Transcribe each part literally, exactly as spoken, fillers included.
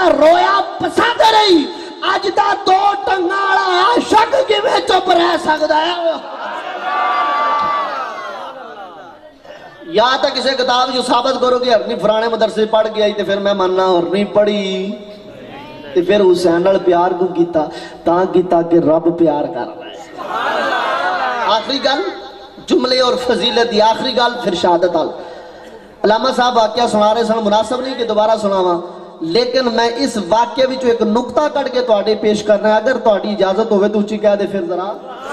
رویا پسند نہیں اج دا دو ٹنگاں والا عاشق کیویں چپ رہ سکدا ہے یا تا کسی کتاب جو ثابت کرو کہ ہرنی فرانے مدرسے پڑھ گیا تے پھر میں ماننا ہرنی پڑھی تے پھر حسین نال پیار کو کیتا تاں کیتا کہ رب پیار کر رہا ہے آخری گل جملے اور فضیلت دی آخری گل پھر شہادت آل علامہ صاحب واقعہ سنا رہے سن مناسب نہیں کہ دوبارہ سناواں لیکن میں اس واقعے وچ ایک نقطہ کٹ کے تواڈے پیش کرنا ہے اگر تواڈی اجازت ہوئے تو اچھی کہہ دے پھر ذرا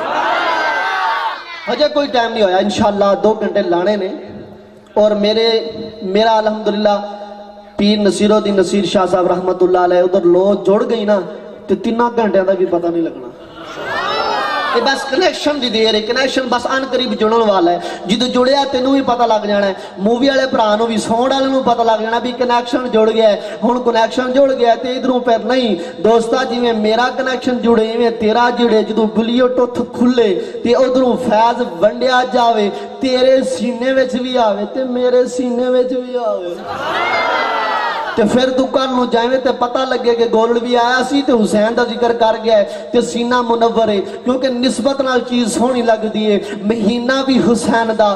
ہجے کوئی ٹائم نہیں ہویا انشاءاللہ دو گھنٹے لانے نے اور میرے میرا الحمدللہ پیر نصیر الدین نصیر شاہ صاحب رحمت اللہ علیہ ادھر لو جڑ گئی نا تو تینہ گھنٹے دا بھی پتہ نہیں لگنا یہ بس کنیکشن دی دیر ہے کنیکشن بس ان قریب جڑن والا ہے جدو جڑیا تینوں بھی پتہ لگ جانا ہے مووی والے بھرانوں بھی ساؤنڈ والے نوں پتہ لگ جانا بھی کنیکشن جڑ گیا ہے ہن کنیکشن جڑ گیا تے ادھروں پھر نہیں دوستا جویں میرا کنیکشن جڑے ایویں تیرا جڑے جدو بلیوٹوتھ کھلے تے ادھروں فیض ونڈیا جاوے تیرے سینے وچ بھی آوے تے میرے سینے وچ بھی آوے تے پھر دکان نو جائیں تے پتہ لگے کہ گولڈ بھی آیا سی تے حسین دا ذکر کر گیا ہے تے سینہ منور ہے کیونکہ نسبت نال چیز سونی لگ دی ہے مہینہ بھی حسین دا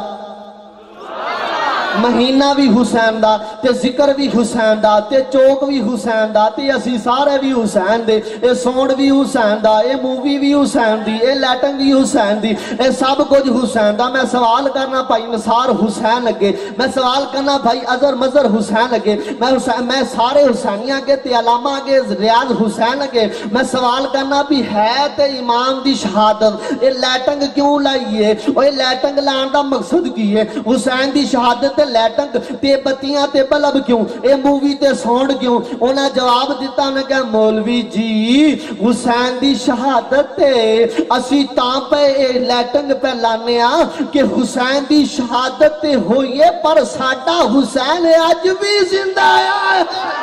مہینہ بھی حسین دا تے ذکر بھی حسین دا تے چوک بھی حسین دا تے اسی سارے بھی حسین دے اے سونڈ بھی حسین دا اے مووی بھی حسین دی اے لیٹنگ بھی حسین دی اے سب کچھ حسین دا میں سوال کرنا بھائی نثار حسین لگے میں سوال کرنا بھائی اظہر مظہر حسین لگے میں حسین میں سارے حسینیاں کے تے علامہ کے ریاض حسین لگے میں سوال کرنا بھی ہے تے امام دی شہادت اے لیٹنگ کیوں لائیے اے لیٹنگ لان دا مقصد کی ہے حسین دی شہادت لیٹنگ تے بتیاں تے بلب کیوں اے مووی تے ساؤنڈ کیوں انہاں جواب دیتا انہاں کہا مولوی جی حسین دی شہادت تے اسی تاں پہ اے لیٹنگ پہ لانے آ کہ حسین دی شہادت تے ہوئیے پر ساڈا حسین آج بھی زندہ ہے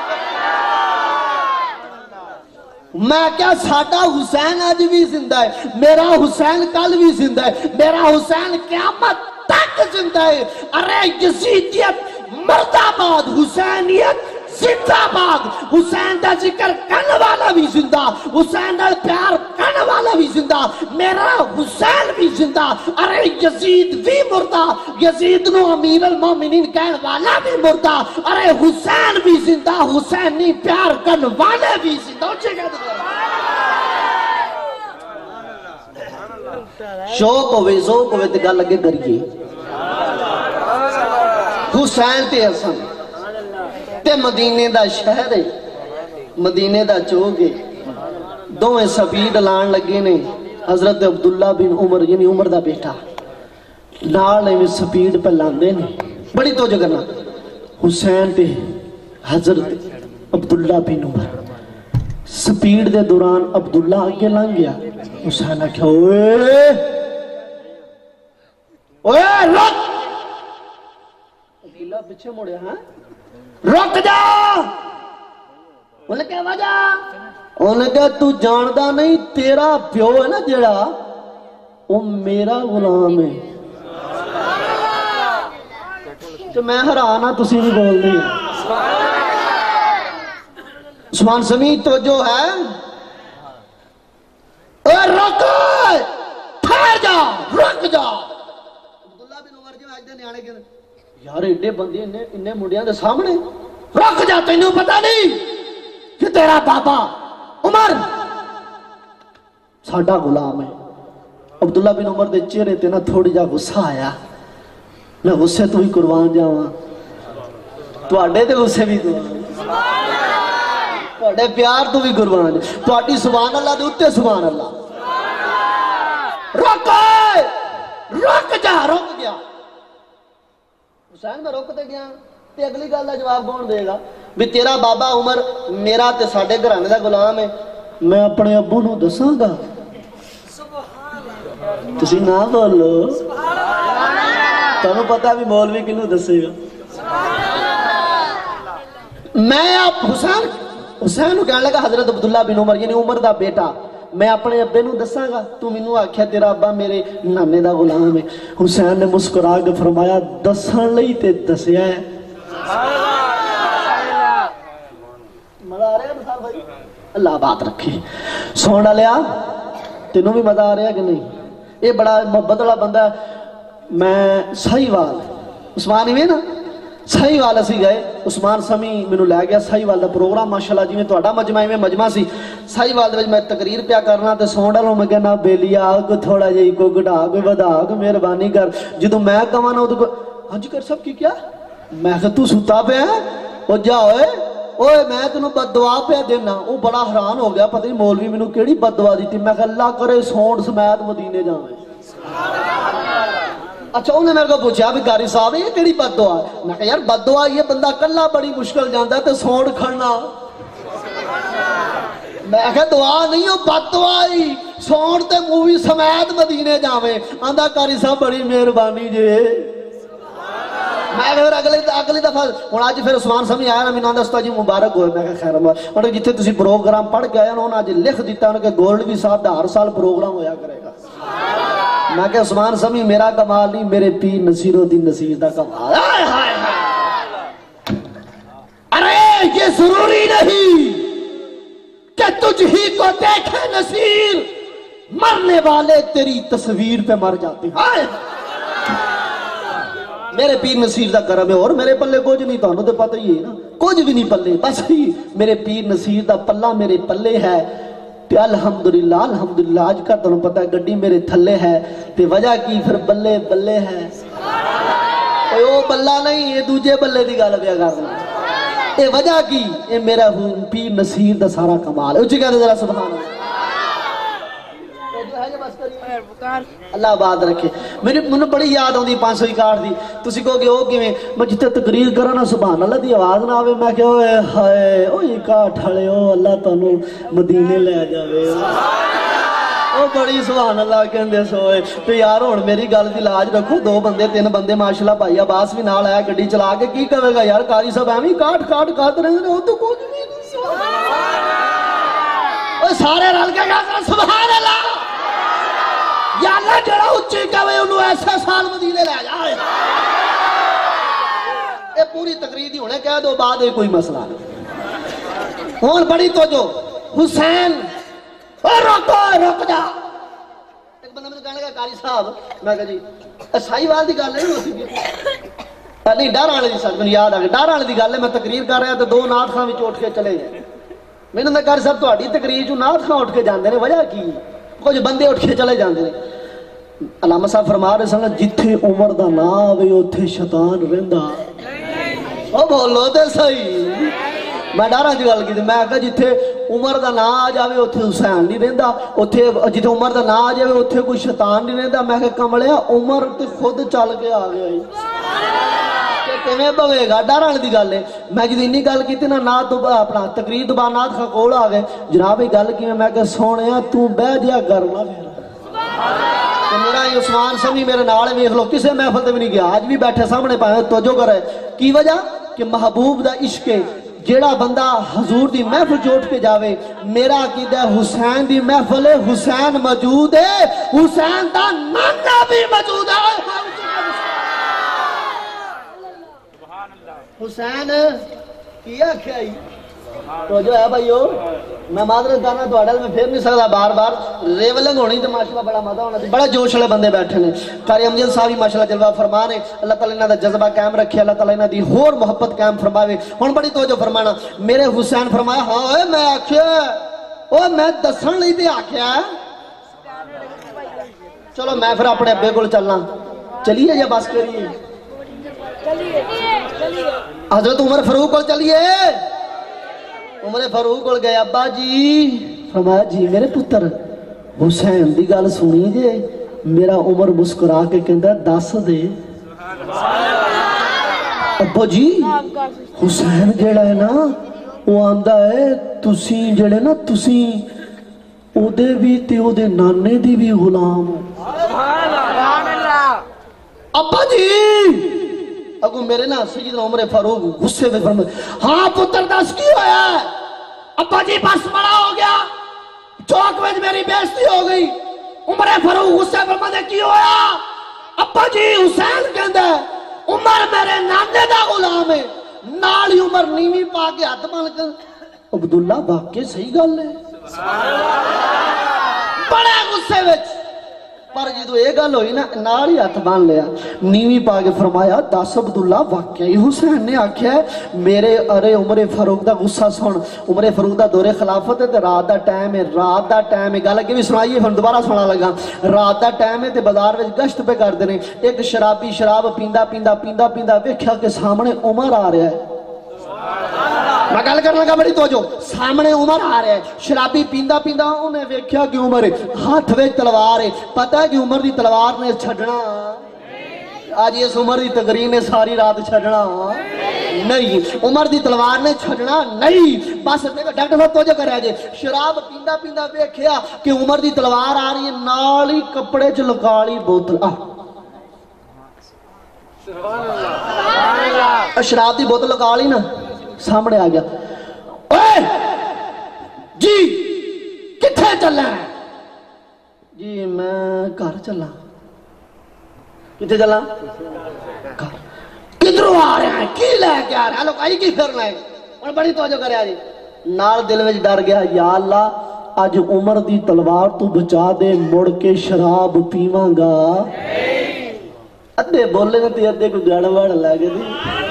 میں کیا ساڈا حسین آج بھی زندہ ہے میرا حسین کل بھی زندہ ہے میرا حسین قیامت تک زندہ ہے ارے یزیدیت مردہ باد حسینیت زندہ باد حسین دا ذکر کرنے والا بھی زندہ حسین دا پیار کرنے والا بھی زندہ میرا حسین بھی زندہ ارے یزید بھی مردہ یزید نو امیر المومنین کہنے والا بھی مردہ ارے حسین بھی زندہ حسینی پیار کرنے والے بھی زندہ اچھے کہتے شوق ہوئے ذوق ہوئے تے گل لگے کریے حسین تے حسن تے مدینے دا شہر ہے مدینے دا چوک ہے دوئے سفید لان لگے نے حضرت عبداللہ بن عمر یعنی عمر دا بیٹا نال میں سفید پہ لاندے نے بڑی تو جگہ نا حسین تے حضرت عبداللہ بن عمر سپیڈ دے دوران عبداللہ آگے لانگ گیا حسین کیا اوئے اوئے رک عبداللہ پچھے موڑے ہاں رک جا انہیں کہا وجہ انہیں کہا تو جاندہ نہیں تیرا پیو ہے نا جڑا وہ میرا غلام ہے تو میں حرانا تسی بھی بول دی عثمان سمیت تو جو ہے اے رک ٹھہر جا رک جا عبداللہ بن عمر جو آج دے نیانے کے یار ایڈے بندے انہیں مڈیاں دے سامنے رک جا تینوں پتہ نہیں کہ تیرا بابا عمر ساڈا غلام ہے عبداللہ بن عمر دے چہرے تے نا تھوڑی جا غصہ آیا میں غصے تو ہی قربان جاواں تو اڈے تے غصے بھی قربان تو اڈے پیار تو بھی قربان تو اڈی سبحان اللہ دے اتے سبحان اللہ رک رک جا رک گیا حسین میں روکتے گیا تے اگلی گل دا جواب کون دے گا بھی تیرا بابا عمر میرا تے ساڈے گھرانے دا غلام ہے میں اپنے ابو نو دساں گا تسی نہ بولو تانوں پتہ بھی مولوی کینوں دسے گا میں آپ حسین حسین کو کہنے لگا حضرت عبداللہ بن عمر یعنی عمر دا بیٹا میں اپنے ابے نو دساں گا تو مینوں آکھیا تیرا ابا میرے نانے دا غلام ہے حسین نے مسکرا کے فرمایا دسن لئی تے دسیا ہے ملا رہے بھائی اللہ بات رکھے سون والیا تینوں بھی مزہ آ رہا کہ نہیں یہ بڑا محبت والا بندہ میں سہیوال عثمان ہی نا سہیوال اسی گئے عثمان سمی مینوں لے گیا سہیوال دا پروگرام ماشاءاللہ جی میں تہاڈا مجمع میں مجمع سی سہیوال دے وچ میں تقریر پیا کرنا تے سون والوں میں کہنا بیلیا کو تھوڑا جہی کو گھٹا کو ودا کو مہربانی کر جدوں میں کہاں نا او ہاں جی کر سب کی کیا میں کہ تو ستا پیا او جا اوئے اوئے میں تینوں بد دعا پیا دینا وہ بڑا حیران ہو گیا پتہ نہیں مولوی مینوں کیڑی بد دعا دیتی میں کہ اللہ کرے سون سمیت مدینے جاویں اچھا انہیں میرے کو پوچھا بھی قاری صاحب یہ کیڑی بد دعا ہے میں کہا یار بد دعا یہ بندہ کلا بڑی مشکل جاندا ہے تے سون کھڑنا میں کہا دعا نہیں ہو بد دعا ہی سون تے مووی سمیت مدینے جاویں آندا قاری صاحب بڑی مہربانی جے میں پھر اگلی اگلی دفعہ ہوں اج پھر عثمان سمی آیا نا مینوں آندا استاد جی مبارک ہوئے میں کہا خیر اور جتھے تسی پروگرام پڑھ کے آیا نا انہاں اج لکھ دیتا انہاں کہ گولڈوی صاحب دا ہر سال پروگرام ہویا کرے گا میں کہ عثمان سمی میرا کمال نہیں میرے پیر نصیر الدین نصیر دا کمال ارے یہ ضروری نہیں کہ تجھ ہی کو دیکھے نصیر مرنے والے تیری تصویر پہ مر جاتے ہیں میرے پیر نصیر دا کرم ہے اور میرے پلے کچھ نہیں تانوں تے پتہ ہی ہے نا کچھ بھی نہیں پلے بس ہی میرے پیر نصیر دا پلہ میرے پلے ہے تے الحمدللہ الحمدللہ آج کا تانوں پتہ ہے گڈی میرے تھلے ہے تے وجہ کی پھر بلے بلے ہے اے او بلہ نہیں یہ دوجے بلے دی گل پیا کرنا اے وجہ کی اے میرا پیر نصیر دا سارا کمال ہے اچھی کہتے ذرا سبحان اللہ اللہ بات رکھے مجھے بڑی یاد آتی پانچ سو اکاٹھ دی تسی کہو گے او کیویں میں جتنے تقریر کرا نا سبحان اللہ دی آواز نہ آوے میں کہ اوئے ہائے او اکاٹھ والے او اللہ تانوں مدینے لے جاوے او بڑی سبحان اللہ کہندے سوئے تو یار ہن میری گل دی لاج رکھو دو بندے تین بندے ماشاءاللہ بھائی عباس بھی نال آیا گڈی چلا کے کی کہے گا یار قاری صاحب ایویں کاٹ کاٹ کاٹ رہے نے او تو کچھ نہیں او سارے رل کے کہہ سبحان اللہ یا اللہ جڑا اچھی کہوے انہوں ایسے سال مدینے لے جائے اے پوری تقریر دی ہونے کہہ دو بعد کوئی مسئلہ نہیں ہون بڑی تو جو حسین رکو رک جا ایک بندہ مجھے کہنے لگا قاری صاحب میں کہا جی سائی وال دی گل نہیں ہوتی نہیں ڈر والے دی ساتھ میں یاد آ گیا ڈر والے دی گل ہے میں تقریر کر رہا تو دو نعت خاں وچ اٹھ کے چلے گئے میں نے کہا صاحب تہاڈی تقریر چوں نعت خاں اٹھ کے جاندے نے وجہ کی کچھ بندے اٹھ کے چلے جاندے نے علامہ صاحب فرما رہے سن جتھے عمر دا نا آوے اوتھے شیطان رہندا او بولو تے صحیح میں ڈراں دی گل کیتی میں کہا جتھے عمر دا نا آ جاوے اوتھے حسین نہیں رہندا اوتھے جتھے عمر دا نا آ جاوے اوتھے کوئی شیطان نہیں رہندا میں کہا کملیا عمر تے خود چل کے آ گیا کہ کیویں بوے گا ڈر والی دی گل ہے میں جدوں انی گل کیتی نا نعت تو اپنا تقریر تو بعد نعت کول آ گئے جناب یہ گل کیویں میں کہ سونیا تو بہ جا کرنا پھر تو میرا عثمان سمی میرے نال ویکھ لو کسے محفل تے بھی نہیں گیا آج بھی بیٹھے سامنے پائے توجہ کرے کی وجہ کہ محبوب دا عشق ہے جیڑا بندہ حضور دی محفل جوڑ کے جاوے میرا عقیدہ حسین دی محفل ہے حسین موجود ہے حسین دا نانا بھی موجود ہے حسین کیا کھائی تو جو ہے بھائیو میں معذرت کرنا تو اڈل میں پھر نہیں سکتا بار بار ریولنگ ہونی تو ماشاءاللہ بڑا مزہ ہونا بڑا جوش والے بندے بیٹھے نے قاری امجد صاحب ماشاءاللہ جلوہ فرمانے اللہ تعالیٰ انہاں دا جذبہ قائم رکھے اللہ تعالیٰ انہاں دی ہور محبت قائم فرماوے ہن بڑی توجہ فرمانا میرے حسین فرمایا ہاں اوے میں آکھیا او میں دسن لئی تے آکھیا چلو میں پھر اپنے ابے کول چلنا چلیے یا بس کریے حضرت عمر فاروق کول چلیے عمر فاروق کول گئے ابا جی فرمایا جی میرے پتر حسین دی گل سنی جے میرا عمر مسکرا کے کہندا دس دے ابا جی حسین جیڑا ہے نا وہ آندا ہے تسی جڑے نا تسی او دے بھی تے او دے نانے دی بھی غلام سبحان اللہ ابا جی اگو میرے نا سیدنا عمر فاروق غصے میں فرمائے ہاں پتر دس کی ہویا ہے ابا جی بس بڑا ہو گیا چوک میں میری بےزتی ہو گئی عمر فاروق غصے فرمائے کی ہویا ابا جی حسین کہندا ہے عمر میرے نانے دا غلام ہے نال ہی عمر نیوی پا کے ہاتھ بن کے عبداللہ واقعی صحیح گل ہے بڑا غصے وچ پر جدو یہ گل ہوئی نا نال ہی ہاتھ بان لیا نیوی پا کے فرمایا دس عبداللہ واقعی حسین نے آکھیا ہے میرے ارے عمر فاروق دا غصہ سن عمر فاروق دا دور خلافت ہے تے رات دا ٹائم ہے رات دا ٹائم ہے گل اگے بھی سنائیے پھر دوبارہ سنا لگا رات دا ٹائم ہے تے بازار وچ گشت پہ کردے نے ایک شرابی شراب پیندا پیندا پیندا پیندا ویکھیا کہ سامنے عمر آ رہا ہے میں گل کرنے لگا بڑی توجہ سامنے عمر آ رہا ہے شرابی پیندا پیندا انہیں ویکھیا کہ عمر ہاتھ وچ تلوار ہے پتہ ہے کہ عمر دی تلوار نے چھڈنا آج اس عمر دی تقریر نے ساری رات چھڈنا نہیں عمر دی تلوار نے چھڈنا نہیں بس ڈاکٹر صاحب توجہ کریا جے شراب پیندا پیندا ویکھیا کہ عمر دی تلوار آ رہی ہے نال ہی کپڑے چ لکا لی بوتل شراب دی بوتل لکا لی نا سامنے آ گیا اوے جی کتھے چلنا ہے جی میں گھر چلا کتھے چلا گھر کدھروں آ رہے ہیں کی لے کے آ رہے ہیں لوگ آئی کی پھرنا ہے اور بڑی توجہ کرے آجی نال دل وچ ڈر گیا یا اللہ اج عمر دی تلوار تو بچا دے مڑ کے شراب پیواں گا ادھے بولے نا تے ادھے کوئی گڑبڑ لگ دی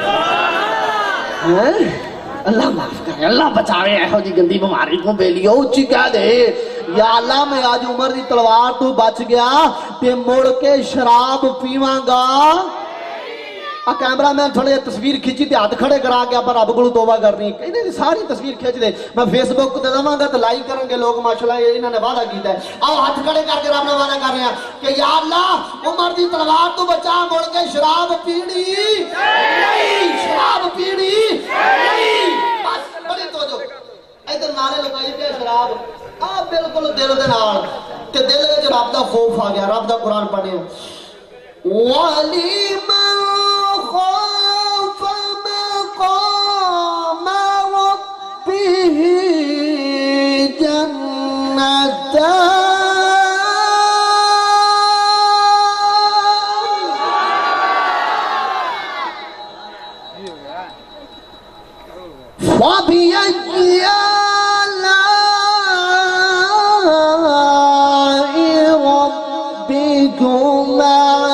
اللہ معاف کرے اللہ بچاوے ایہو جی گندی بیماری کو بیلیو اچھی کہہ دے یا اللہ میں آج عمر دی تلوار تو بچ گیا تے مڑ کے شراب پیواں گا کیمرہ میں تھوڑے تصویر کھچی تے ہاتھ کھڑے کرا کے پر رب کو توبہ کرنی انہیں ساری تصویر کھچ دے میں فیس بک تے دواں گا تے لائک کریں گے لوگ ماشاءاللہ انہوں نے وعدہ کیتا ہے آؤ ہاتھ کھڑے کر کے رب نے وعدہ کر رہے ہیں کہ یا اللہ عمر دی تلوار تو بچا مڑ کے شراب پینی نہیں شراب پینی نہیں بس بڑی توجہ ادھر نعرے لگائی پہ شراب آ بالکل دل دے نال تے دل وچ رب دا خوف آ گیا رب دا قرآن پڑھے وَلِمَنْ خَافَ مَقَامَ رَبِّهِ جَنَّتَانِ فَبِأَيِّ آلَاءِ رَبِّكُمَا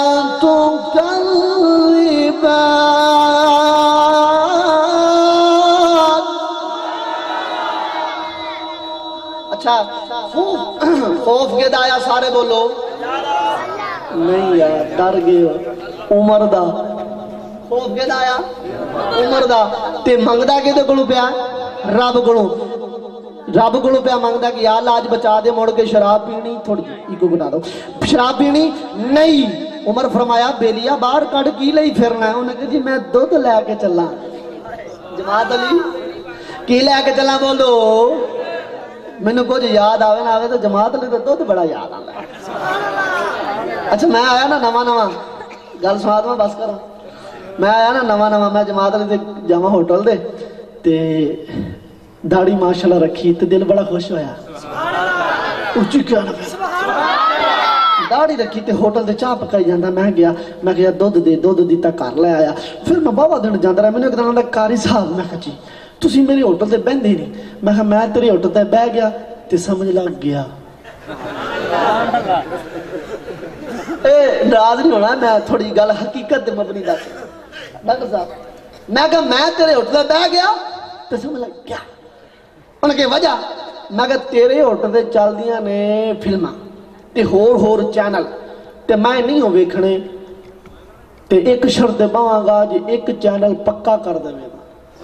خوف کے دایا سارے بولو نہیں یار ڈر گئے عمر دا خوف کے دایا عمر دا تے منگدا کے دے کلو پیا رب کلو رب کلو پیا منگدا کہ یا اللہ آج بچا دے موڑ کے شراب پینی تھوڑی ایکو گٹا دو شراب پینی نہیں عمر فرمایا بیلیا باہر کڑ کی لئی پھرنا ہے انہوں نے کہا جی میں دودھ لے کے چلا جماعت علی کی لے کے چلا بولو میں نے کچھ یاد آوے نہ آوے تو جماعت لے تو دودھ بڑا یاد آتا ہے اچھا میں آیا نا نواں نواں گل سنا دوں بس کرا میں آیا نا نواں نواں میں جماعت لے جاواں ہوٹل دے تے داڑھی ماشاءاللہ رکھی تے دل بڑا خوش ہویا اچھی کیا نہ داڑھی رکھی تے ہوٹل دے چاہ پکائی جاندہ میں گیا میں گیا دودھ دے دودھ دیتا کار لے آیا پھر میں بابا دن جاندہ رہا میں نے ایک دن اللہ کاری صاحب میں کہا جی تسی میری ہوٹل تے بہن دے نہیں میں کہا میں تیری ہوٹل تے بہ گیا تے سمجھ لگ گیا اے ناراض نہیں ہونا میں تھوڑی گل حقیقت دے مبنی دا ڈاکٹر صاحب میں کہا میں تیرے ہوٹل تے بہ گیا تے سمجھ لگ گیا انہوں نے وجہ میں کہا تیرے ہوٹل تے چل دیاں نے فلمہ تے ہور ہور چینل تے میں نہیں ہو ویکھنے تے ایک شرط باواں گا جی ایک چینل پکا کر دے میں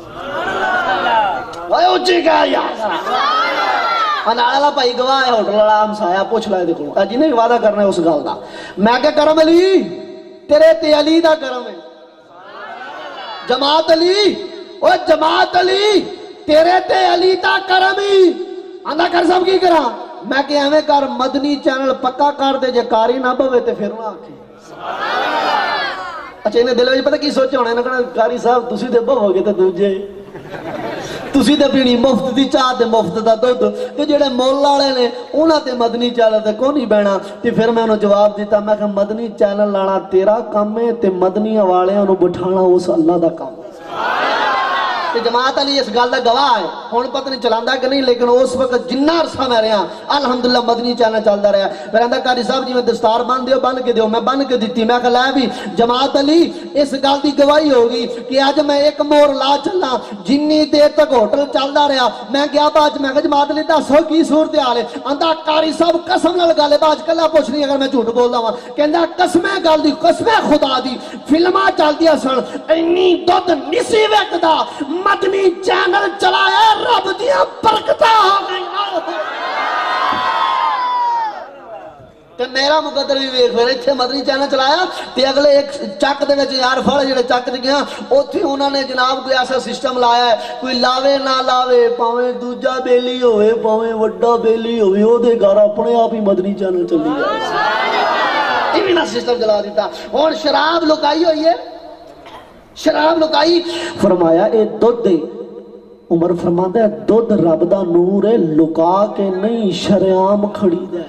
اوے اچھی کہا یار انالا پائی گواہ ہے ہوٹل والا ہمسایا پوچھ لائے دیکھو اجی نے وعدہ کرنا ہے اس گل دا میں کہ کرم علی تیرے تے علی دا کرم ہے جماعت علی او جماعت علی تیرے تے علی دا کرم ہی آندا کر سب کی کرا میں کہ ایویں کر مدنی چینل پکا کر دے جے کاری نہ بوے تے پھر نہ آکھے اچھا انہیں دل وچ پتہ کی سوچے ہونے انہاں کہنا کاری صاحب تسی تے بہو گے تے دوجے تسی تے پینی مفت دی چاہ تے مفت دا دودھ تے جڑے مول والے نے انہاں تے مدنی چینل تے کون نہیں بہنا تے پھر میں انہوں جواب دیتا میں کہ مدنی چینل لانا تیرا کام ہے تے مدنی والےاں نوں بٹھانا اس اللہ دا کام تے جماعت علی اس گل دا گواہ ہے ہن پتہ نہیں چلاندا کہ نہیں لیکن اس وقت جنہ عرصہ میں رہا الحمدللہ مدنی چینل چلدا رہا پھر آندا قاری صاحب جی میں دستار بن دیو بن کے دیو میں بن کے دتی میں کہ لے بھی جماعت علی اس گل دی گواہی ہوگی کہ اج میں ایک مور لا چلنا جنی دیر تک ہوٹل چلدا رہا میں گیا باج میں کہ جماعت علی دسو کی صورتحال ہے آندا قاری صاحب قسم نال گل باج کلا پوچھنی اگر میں جھوٹ بولدا ہاں کہندا قسم گل دی قسم خدا دی فلماں چلدیاں سن اینی دودھ نسی ویکدا مدنی چینل چلایا رب دیاں برکتاں ہو گئی تے میرا مقدر بھی ویکھ پھر ایتھے مدنی چینل چلایا تے اگلے ایک چک دے وچ یار پھڑ جڑے چک تے گیا اوتھے انہاں نے جناب کوئی ایسا سسٹم لایا ہے کوئی لاوے نہ لاوے پاویں دوجا بیلی ہوئے پاویں وڈا بیلی ہوئے او دے گھر اپنے آپ ہی مدنی چینل چلی جائے ایویں نہ سسٹم چلا دیتا ہن شراب لکائی ہوئی ہے شراب لکائی فرمایا اے دودھ دے عمر فرماندا ہے دودھ رب دا نور ہے لکا کے نہیں شریعام کھڑی دے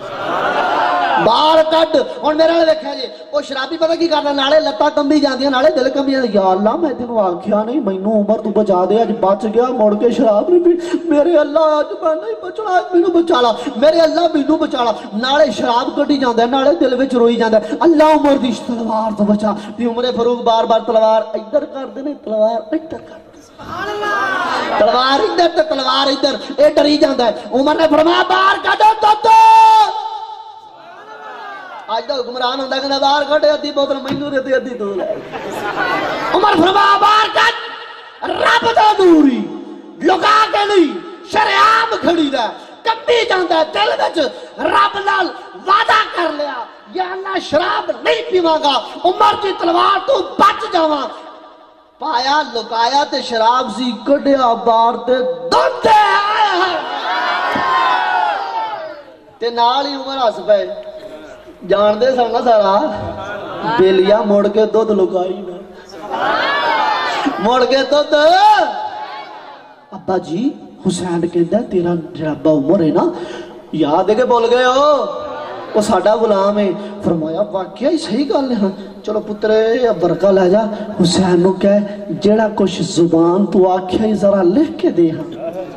بار کٹ اور میرے والے دیکھا جی وہ شرابی پتہ کی کرنا نالے لتا کمبی جاندیاں نالے دل کمبی جاندیاں یا اللہ میں تینوں آکھیا نہیں مینوں عمر تو بچا دے اج بچ گیا مڑ کے شراب نہیں پی میرے اللہ اج میں نہیں بچنا اج مینوں بچا لا میرے اللہ مینوں بچا لا نالے شراب کڈی جاندا نالے دل وچ روئی جاندا اللہ عمر دی تلوار تو بچا تے عمر فاروق بار بار تلوار ادھر کر دے نے تلوار ادھر کر سبحان اللہ تلوار ادھر تے تلوار ادھر اے ڈری جاندا ہے عمر نے فرمایا باہر کڈو تو آج دا حکمران ہوندا کہ باہر کڈے ادھی بوتل مینوں دے تے ادھی تو لے عمر فرمایا باہر کڈ رب دا نوری لکا کے نہیں شریعام کھڑی دا کمبی جاندا ہے دل وچ رب نال وعدہ کر لیا یا اللہ شراب نہیں پیواں گا عمر دی تلوار تو بچ جاواں پایا لکایا تے شراب سی کڈیا باہر تے دودھ آیا تے نال ہی عمر ہس پئے جان دے سن نا سارا بیلیا مڑ کے دودھ لکائی نا مڑ کے دودھ ابا جی حسین کہندا تیرا ابا عمر ہے نا یاد ہے کہ بول گئے ہو وہ ساڈا غلام ہے فرمایا واقعی صحیح گل ہے چلو پترے برکہ لے جا حسین نو کہے جڑا کچھ زبان تو آکھیا ہی ذرا لکھ کے دے ہاں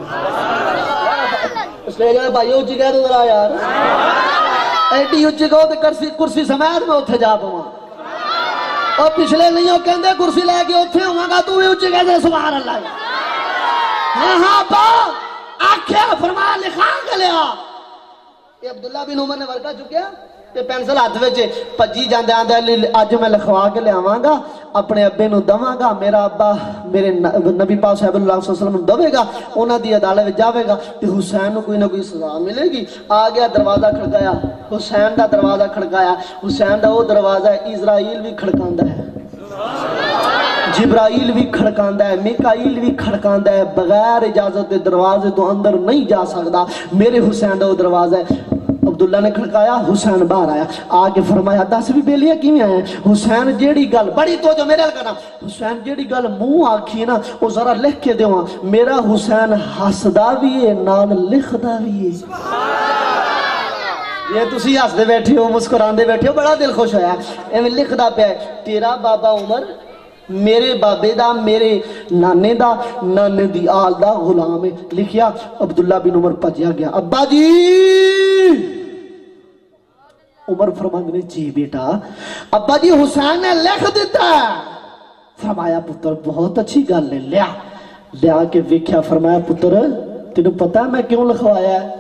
اس لئے جائے بھائیو اچھی کہہ دو ذرا یار ایڈی اچھی کہو تے کرسی کرسی سمیت میں اتھے جا پاواں اور پچھلے نہیں ہو کہندے کرسی لے کے اتھے ہوں گا تو بھی اچھی کہہ دے سبحان اللہ ہاں ہاں با آکھیا فرمایا لکھا کے لیا یہ عبداللہ بن عمر نے ورکا چکیا تے پینسل ہاتھ وچے پجی جاندے آندا اج میں لکھوا کے لیاواں گا اپنے ابے نو دواں گا میرا ابا میرے نبی پاک صلی اللہ علیہ وسلم نو دے گا انہاں دی عدالت وچ جاوے گا تے حسین نو کوئی نہ کوئی سزا ملے گی آ گیا دروازہ کھڑکایا حسین دا دروازہ کھڑکایا حسین دا وہ دروازہ ہے اسرائیل بھی کھڑکاندا ہے جبرائیل بھی کھڑکاندا ہے میکائیل بھی کھڑکاندا ہے بغیر اجازت دے دروازے تو اندر نہیں جا سکدا میرے حسین دا وہ دروازہ ہے عبداللہ نے کھڑکایا حسین باہر آیا آگے فرمایا دس بھی بیلیاں کیویں آئے حسین جیڑی گل بڑی تو جو میرے لگنا حسین جیڑی گل منہ آکھی نا وہ ذرا لکھ کے دیواں میرا حسین ہسدا بھی ہے نال لکھدا بھی ہے یہ تسی ہسدے بیٹھے ہو مسکراندے بیٹھے ہو بڑا دل خوش ہویا ایویں لکھدا پیا تیرا بابا عمر میرے بابے دا میرے نانے دا نانے دی آل دا غلام ہے لکھیا عبداللہ بن عمر پجیا گیا ابا جی عمر فرماندے نے جی بیٹا ابا جی حسین نے لکھ دیتا ہے فرمایا پتر بہت اچھی گل ہے لیا لیا کے ویکھیا فرمایا پتر تینوں پتہ ہے میں کیوں لکھوایا ہے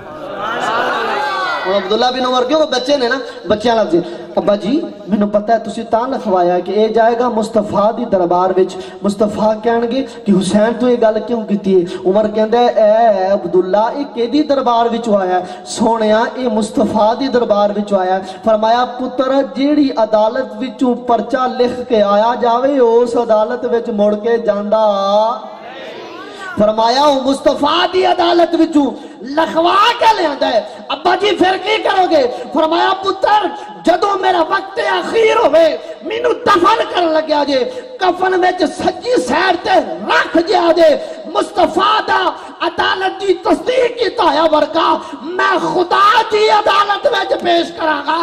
عبداللہ بن عمر کیوں بچے نے نا بچیاں لفظ ابا جی میں نے پتہ ہے تسی تاں لکھوایا کہ اے جائے گا مصطفیٰ دی دربار وچ مصطفیٰ کہن گے کہ حسین تو یہ گل کیوں کیتی ہے عمر کہندا ہے اے عبداللہ اے کیدی دربار وچ آیا ہے سونیا اے مصطفیٰ دی دربار وچ آیا ہے فرمایا پتر جیڑی عدالت وچوں پرچہ لکھ کے آیا جاوے اس عدالت وچ مڑ کے جاندا فرمایا وہ مصطفیٰ دی عدالت وچوں لکھوا کے لے آندا ہے ابا جی پھر کی کرو گے فرمایا پتر جدو میرا وقت اخیر ہوئے مینوں دفن کر لگیا جے کفن وچ سجی سیر تے رکھ جیا جے مصطفیٰ دا عدالت دی تصدیق کی تایا ورکا میں خدا دی عدالت وچ پیش کراں گا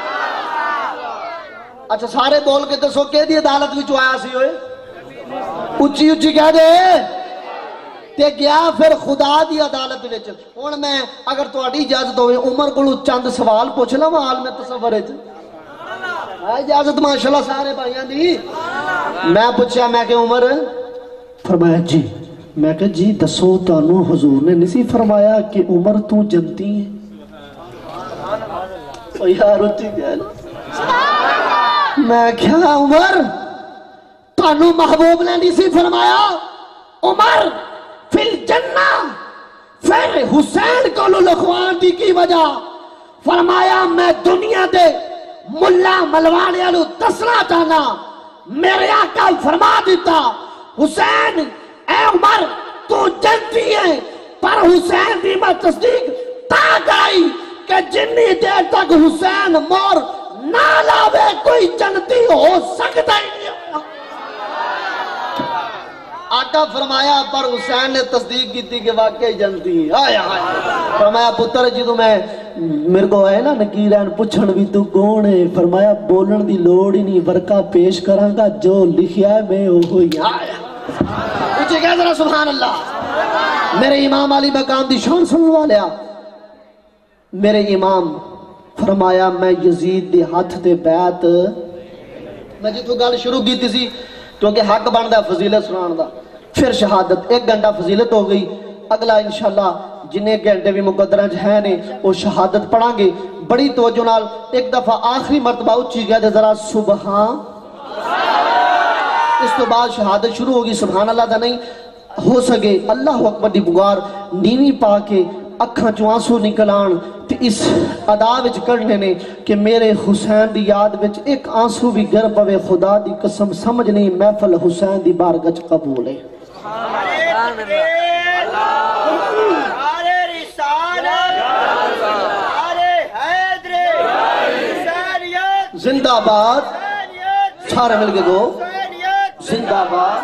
اچھا سارے بول کے دسو کہ دی عدالت وچ آیا سی ہوئے اچھی اچھی کہہ دے تے گیا پھر خدا دی عدالت وچ ہن میں اگر تہاڈی اجازت ہوئے عمر کولوں چند سوال پوچھ لواں عالم تصور وچ اجازت ماشاءاللہ سارے بھائیاں دی میں پوچھا میں کہ عمر فرمایا جی میں کہ جی دسو تانوں حضور نے نہیں فرمایا کہ عمر تو جنتی ہے او یار اچھی گل میں کیا عمر تانوں محبوب نے نہیں فرمایا عمر فی الجنہ پھر حسین کو لکھوان دی کی وجہ فرمایا میں دنیا دے ملا ملوانے والوں دسنا چاہنا میرے آقا فرما دیتا حسین اے عمر تو جنتی ہے پر حسین دی میں تصدیق تا گئی کہ جنی دیر تک حسین مور نہ لاوے کوئی جنتی ہو سکتا ہی نہیں آقا فرمایا پر حسین نے تصدیق کی تھی کہ واقعی جنتی آیا آیا فرمایا پتر جی تو میں میرے کو ہے نا نکیرین پچھن بھی تو کون ہے فرمایا بولن دی لوڑ ہی نہیں ورکہ پیش کروں گا جو لکھیا ہے میں ہوئی آیا اچھے کہہ ذرا سبحان اللہ میرے امام علی مقام دی شان سنوا لیا میرے امام فرمایا میں یزید دی ہاتھ دے بیعت میں جی تو گل شروع کی تھی سی کیونکہ حق بندا فضیلت سنان دا پھر شہادت ایک گھنٹہ فضیلت ہو گئی اگلا انشاءاللہ جنہیں گھنٹے بھی مقدرہ ہے نے وہ شہادت پڑھاں گے بڑی توجہ نال ایک دفعہ آخری مرتبہ اچھی گیا دے ذرا سبحان اس تو بعد شہادت شروع ہوگی سبحان اللہ دا نہیں ہو سکے اللہ اکبر دی بگار نیوی پا کے اکھاں چوں آنسو نکلان تے اس ادا وچ کرنے نے کہ میرے حسین دی یاد وچ ایک آنسو بھی گر پوے خدا دی قسم سمجھ نہیں محفل حسین دی بارگاہ وچ قبول ہے زندہ باد سارے مل کے گو زندہ باد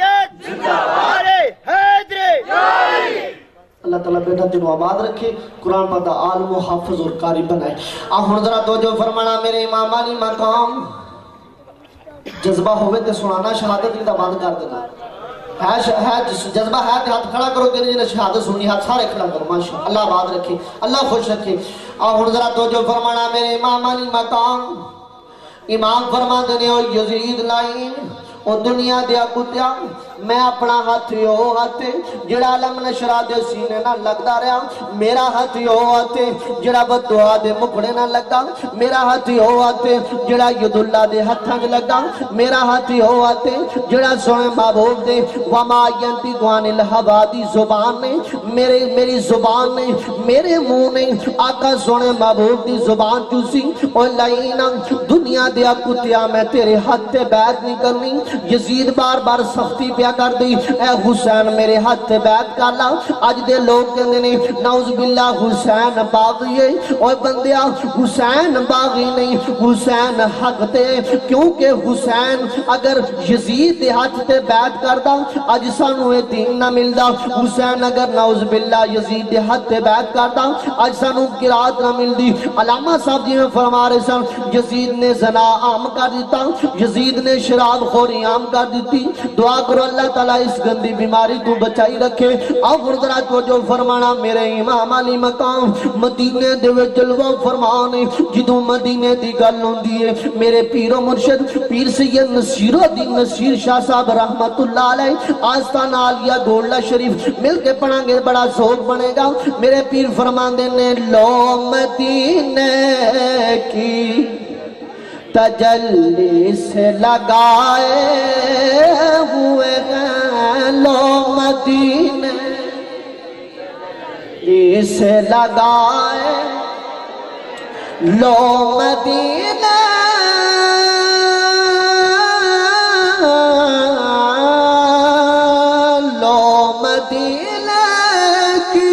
اللہ تعالیٰ بیٹا تینوں آباد رکھے قرآن پاک عالم و حافظ اور قاری بنائے آہن ذرا توجہ فرمانا میرے امام علی مقام جذبہ ہوئے تے سنانا شہادت کی بند کر دینا ہے جذبہ ہے تے ہاتھ کھڑا کرو کہ نہیں شہادت سننی ہاتھ سارے کھڑا کرو ماشاء اللہ آباد رکھے اللہ خوش رکھے آہن ذرا توجہ فرمانا میرے امام علی مقام امام فرما دینے ہو یزید لائن او دنیا دیا کتیا میں اپنا ہاتھ یو آتے جڑا علم نشرا دے سینے نہ لگتا رہا میرا ہاتھ یو آتے جڑا بدعا دے مکڑے نہ لگا میرا ہاتھ یو آتے جڑا ید اللہ دے ہتھاں لگا میرا ہاتھ یو آتے جڑا سوئے محبوب دے وما ینتی گوان الہوا دی زبان نے میرے میری زبان نے میرے منہ نے آقا سوئے محبوب دی زبان چوسی اور لائنہ دنیا دیا کتیا میں تیرے ہاتھ تے بیعت نہیں کرنی یزید بار بار سختی پیا کر دی اے حسین میرے ہاتھ تے بیعت کر لا آج دے لوگ کہنے نے نعوذ باللہ حسین باغی ہے اوہ بندیا حسین باغی نہیں حسین حق تے کیونکہ حسین اگر یزید دے ہاتھ تے بیعت کر دا آج سانو اے دین نہ مل دا حسین اگر نعوذ باللہ یزید دے ہاتھ تے بیعت کر دا آج سانو قرآت نہ مل دی علامہ صاحب جی میں فرما رہے سن یزید نے زنا عام کر دیتا یزید نے شراب خوری عام کر دیتی دعا کرو اللہ تعالیٰ اس گندی بیماری تو بچائی رکھے اور ذرا تو جو فرمانا میرے امام علی مقام مدینے دے جلوہ فرمانے جدوں مدینے دی گل ہوندی ہے میرے پیر و مرشد پیر سید نصیر الدین نصیر شاہ صاحب رحمت اللہ علیہ آستان عالیہ گولڈا شریف مل کے پڑھیں گے بڑا ذوق بنے گا میرے پیر فرماندے نے لو مدینے کی تجلی سے لگائے ہوئے ہیں لو مدینے سے لگائے لو مدینے لو مدینے کی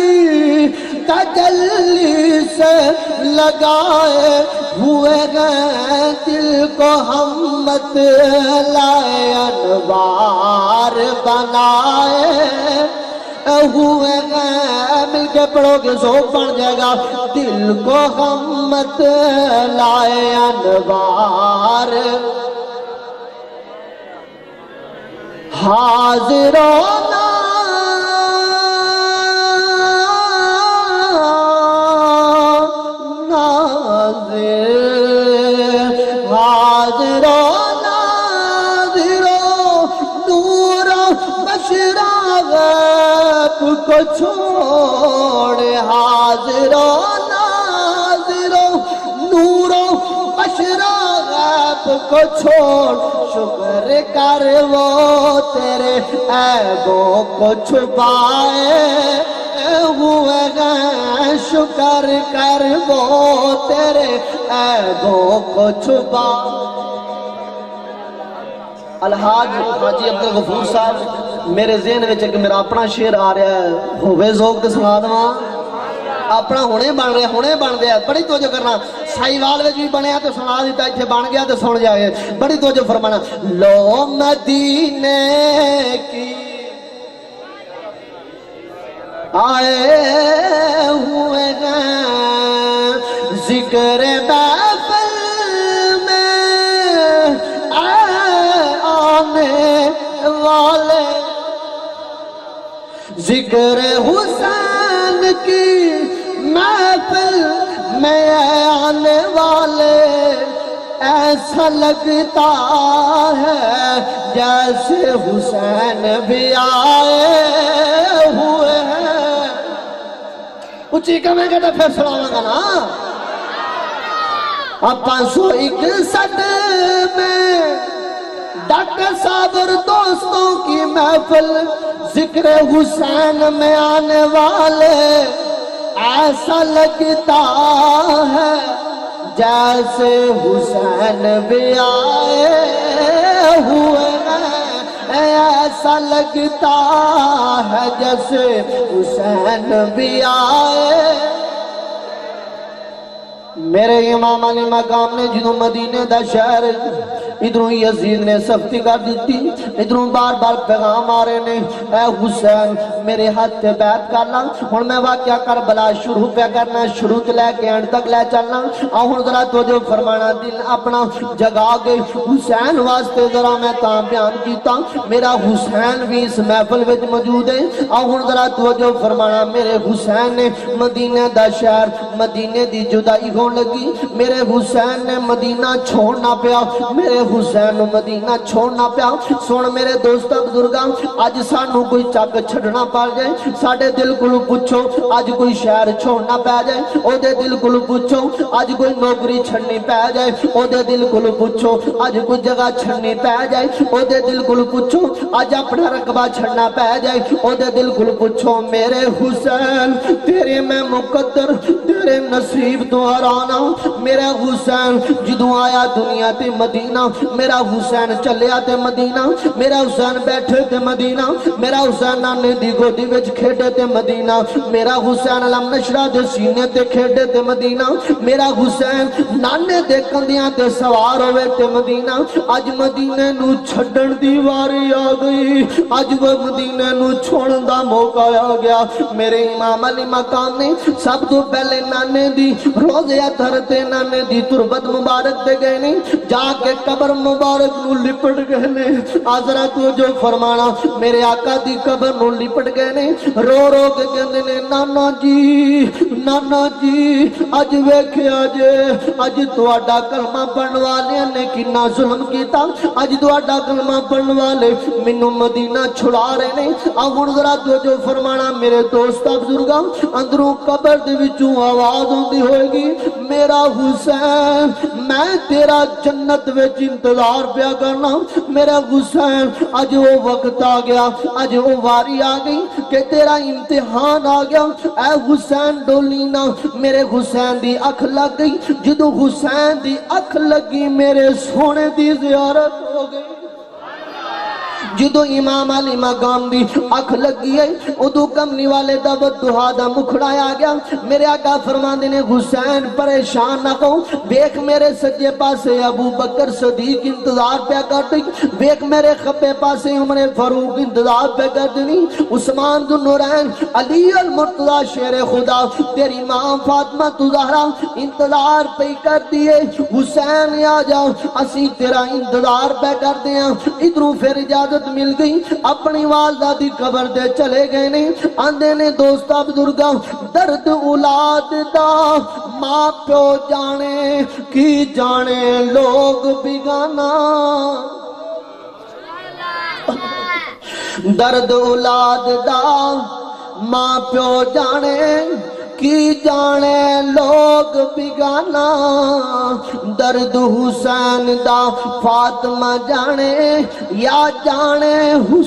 تجلی سے لگائے ہوئے گئے دل کو ہمت لائے انوار بنائے ہوئے گئے مل کے پڑھو گے ذوق بن جائے گا دل کو ہمت لائے انوار حاضرون کو چھوڑ حاضرو ناظرو نورو بشرا غیب کو چھوڑ شکر کر وہ تیرے عیبوں کو چھپائے ہوئے ہیں شکر کر وہ تیرے عیبوں کو چھپائے الحاج حاجی عبدالغفور صاحب میرے ذہن میں کہ میرا اپنا شعر آ رہا ہے ہوئے ذوق تے سنا دواں اپنا ہونے بن رہا ہونے بن گیا بڑی توجہ کرنا سائیوال وچ بھی بنیا تے سنا دیتا ایتھے بن گیا تے سن جائے بڑی توجہ فرمانا لو مدینے کی آئے ہوئے ہیں ذکر محفل میں آنے والے ذکر حسین کی محفل میں آنے والے ایسا لگتا ہے جیسے حسین بھی آئے ہوئے ہیں اچھی کمیں گے تو پھر سلاؤں گا نا اب پانچ سو اکسٹھ میں ڈاکٹر صاحب اور دوستوں کی محفل ذکر حسین میں آنے والے ایسا لگتا ہے جیسے حسین بھی آئے ہوئے ہیں ایسا لگتا ہے جیسے حسین بھی آئے میرے امام علی مقام نے جنہوں مدینے دا شہر ادھروں یزید نے سختی کر دیتی ادھروں بار بار پیغام آ رہے نے اے حسین میرے ہاتھ تے بیعت کرنا ہن میں واقعہ کربلا شروع پہ کرنا شروع تے لے کے اینڈ تک لے چلنا ہن ذرا توجہ فرمانا دل اپنا جگا کے حسین واسطے ذرا میں تاں بیان کیتا میرا حسین بھی اس محفل وچ موجود ہے ہن ذرا توجہ فرمانا میرے حسین نے مدینے دا شہر مدینے دی جدائی ہون لگی میرے حسین نے مدینہ چھوڑنا پیا میرے حسین مدینہ چھوڑنا پیا سن میرے دوستہ بزرگاں آج سانو کوئی چک چھڑنا پا جائے ساڑھے دل کلو پوچھو آج کوئی شہر چھوڑنا پا جائے او دے دل کلو پوچھو آج کوئی نوکری چھڑنی پا جائے او دے دل کلو پوچھو آج کوئی جگہ چھڑنی پا جائے او دے دل کلو پوچھو آج اپنا رقبہ چھڑنا پا جائے او دے دل کلو پوچھو میرے حسین تیرے میں مقدر تیرے نصیب دوارانا میرا حسین جدو آیا دنیا تے مدینہ میرا حسین چلیا تے مدینہ میرا حسین بیٹھے تے مدینہ میرا حسین نانے دی گودی وچ کھیڑے تے مدینہ میرا حسین علم نشرہ دے سینے تے کھیڑے تے مدینہ میرا حسین نانے دے کندیاں تے سوار ہوئے تے مدینہ آج مدینہ نو چھڑن دی واری آ گئی آج وہ مدینہ نو چھوڑن دا موقع آ گیا میرے امام علی مقام نے سب تو پہلے نانے دی روزے اتھر تے نانے دی تربت مبارک دے گئے نے جا کے قبر مبارک نو لپٹ گئے نے آزرہ تو جو فرمانا میرے آقا دی قبر نو لپٹ گئے نے رو رو کے کہندے نے نانا جی نانا جی اج ویکھے آجے اج تو آڈا کلمہ پڑھن والے نے کنا ظلم کیتا اج تو آڈا کلمہ پڑھن والے منو مدینہ چھڑا رہے نے آہن ذرا تو جو فرمانا میرے دوستہ بزرگاں اندروں قبر دے وچوں آواز ہوندی ہوئے گی میرا حسین میں تیرا جنت وچ انتظار پیا کرنا میرا حسین اج وہ وقت آ گیا اج وہ واری آ گئی کہ تیرا امتحان آ گیا اے حسین ڈولینا میرے حسین دی اکھ لگ گئی جدو حسین دی اکھ لگی میرے سونے دی زیارت ہو گئی جدو امام علی مقام دی اکھ لگی ہے ادو کمنی والے دا بددعا دا مکھڑایا گیا میرے آقا فرماندے نے حسین پریشان نہ ہو بیک میرے سجے پاسے ابو بکر صدیق انتظار پہ کرتے بیک میرے خبے پاسے عمر فاروق انتظار پہ کرتے عثمان ذو نورین علی المرتضی شیر خدا تیری ماں فاطمہ زہرا انتظار پہ کر دیے حسین آ جاؤ اسی تیرا انتظار پہ کر دیا ادھروں پھر اجازت اجازت مل گئی اپنی والدہ دی قبر دے چلے گئے نے آندے نے دوستا بزرگا درد اولاد دا ماں پیو جانے کی جانے لوگ بگانا درد اولاد دا ماں پیو جانے کی جانے لوگ بگانا درد حسین دا فاطمہ جانے یا جانے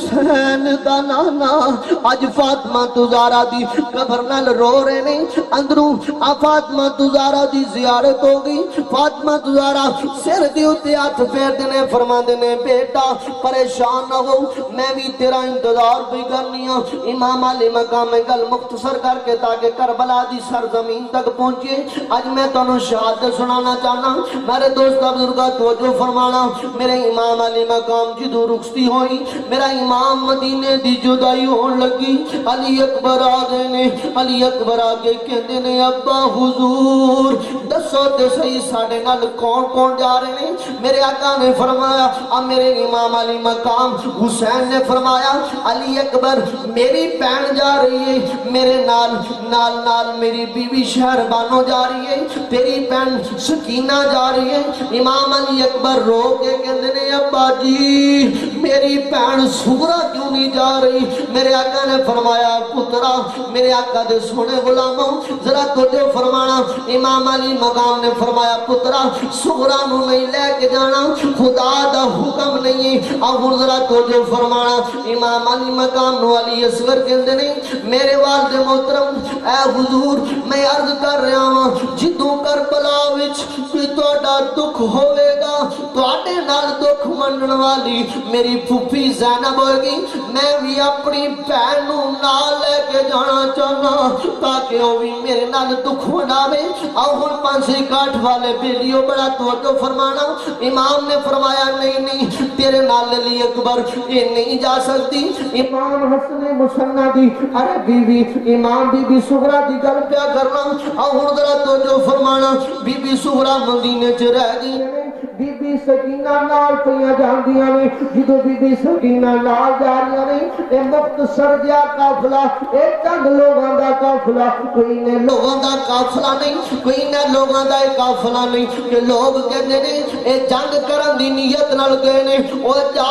حسین دا نانا اج فاطمہ تزارہ دی قبر نال رو رہے نہیں اندروں آ فاطمہ تزارہ دی زیارت ہو گئی فاطمہ تزارہ سر دی اتے ہاتھ پھیر دینے فرما دینے بیٹا پریشان نہ ہو میں بھی تیرا انتظار بھی کرنی ہوں امام علی مقام گل مختصر کر کے تاکہ کربلا دی سرزمین تک پہنچے آج میں تانوں شہادت سنانا چاہنا میرے دوست بزرگا توجہ فرمانا میرے امام علی مقام جدو رخصتی ہوئی میرا امام مدینے دی جدائی ہون لگی علی اکبر آگے نے علی اکبر آگے کہندے نے ابا حضور دسو تے صحیح ساڑھے نال کون کون جا رہے ہیں میرے آقا نے فرمایا اب میرے امام علی مقام حسین نے فرمایا علی اکبر میری پین جا رہی ہے میرے نال نال نال میری بیوی شہر بانو جا رہی ہے تیری پین سکینہ جا رہی ہے امام علی اکبر رو کے کہندے نے ابا جی میری پین سغرا کیوں نہیں جا رہی میرے آقا نے فرمایا پترا میرے آقا دے سونے غلاموں ذرا تجھے فرمانا امام علی مقام نے فرمایا پترا سغرا نو نہیں لے کے جانا خدا دا حکم نہیں اب ذرا تجھے فرمانا امام علی مقام نو علی اصغر کہندے نے میرے والد محترم اے حضور میں عرض کر رہا ہوں جدوں کربلا وچ کوئی تہاڈا دکھ ہوے گا تہاڈے نال دکھ منن والی میری پھوپھی زینب ہوے گی میں بھی اپنی بہن نو نال لے کے جانا چاہنا تاکہ وہ بھی میرے نال دکھ مناوے او ہن پانسی کاٹھ والے بیلیو بڑا توجہ فرمانا امام نے فرمایا نہیں نہیں تیرے نال علی اکبر یہ نہیں جا سکتی امام حسن مسنہ دی ارے بی بی امام بی بی سغرا دی گل پیا کرنا اور ذرا توجہ فرمانا بی بی سغرا مدینے چ رہ گئی بی بی سکینہ نال پیا جاندیاں نے جدو بی بی سکینہ نال جا رہی نے اے مختصر جیا قافلہ اے چند لوگاں دا قافلہ کوئی نے لوگاں دا قافلہ نہیں کوئی نے لوگاں دا قافلہ نہیں کہ لوگ کہندے نے اے جنگ کرن دی نیت نال گئے نے او جا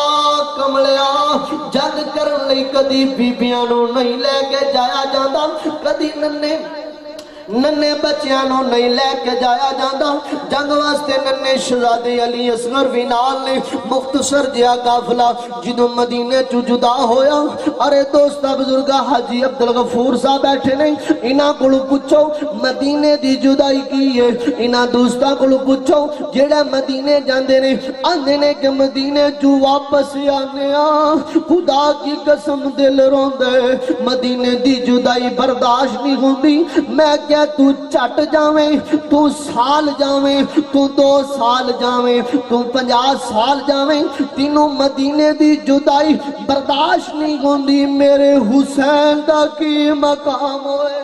کملیا جنگ کرن لئی کدی بیبیاں نو نہیں لے کے جایا جاندا کدی ننے ننے بچیاں نو نہیں لے کے جایا جاندا جنگ واسطے ننے شہزادے علی اصغر بھی نال نے مختصر جیا قافلہ جدوں مدینے چ جدا ہویا ارے دوستا بزرگا حاجی عبدالغفور صاحب بیٹھے نے انہاں کولوں پوچھو مدینے دی جدائی کی ہے انہاں دوستاں کولوں پوچھو جڑے مدینے جاندے نے آندے نے کہ مدینے چ واپس آنے آ خدا کی قسم دل روندے مدینے دی جدائی برداشت نہیں ہوندی میں کہ تو چٹ جاویں تو سال جاویں تو دو سال جاویں تو پنجاہ سال جاویں تینوں مدینے دی جدائی برداشت نہیں ہوندی میرے حسین دا کی مقام ہوئے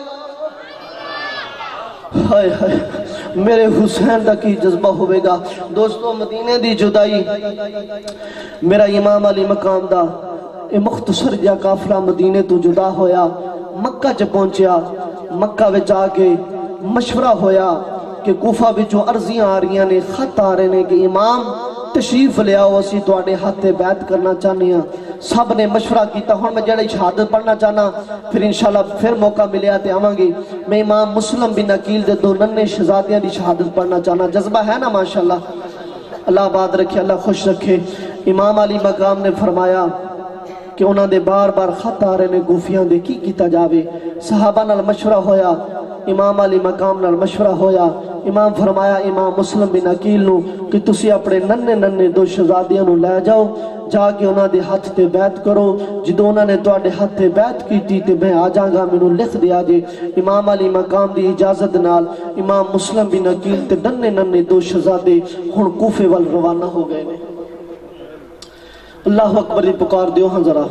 ہائے ہائے میرے حسین دا کی جذبہ ہوئے گا دوستو مدینے دی جدائی میرا امام علی مقام دا اے مختصر جا قافلہ مدینے تو جدا ہویا مکہ چ پہنچیا مکہ وچ آ کے مشورہ ہویا کہ کوفہ وچوں عرضیاں آ رہی نے خط آ رہے نے کہ امام تشریف لے آؤ اسی تواڈے ہاتھ بیعت کرنا چاہنے ہیں سب نے مشورہ کیتا ہن میں جڑی شہادت پڑھنا چاہنا پھر انشاءاللہ پھر موقع ملیا تے آواں گے میں امام مسلم بن عقیل دے دو ننے شہزادیاں دی شہادت پڑھنا چاہنا جذبہ ہے نا ماشاءاللہ اللہ آباد رکھے اللہ خوش رکھے امام علی مقام نے فرمایا کہ انہاں دے بار بار خط آ رہے نے گوفیاں دے کی کیتا جاوے صحابہ نال مشورہ ہویا امام علی مقام نال مشورہ ہویا امام فرمایا امام مسلم بن عقیل نو کہ تسی اپنے ننے ننے دو شہزادیاں نو لے جاؤ جا کے انہاں دے ہاتھ تے بیعت کرو جدو انہاں نے تواڈے ہاتھ تے بیعت کیتی تے میں آ جاگا مینوں لکھ دیا جے امام علی مقام دی اجازت نال امام مسلم بن عقیل تے ننے ننے دو شہزادے ہن کوفے وال روانہ ہو گئے نے اللہ اکبر دی پکار دیو ہاں ذرا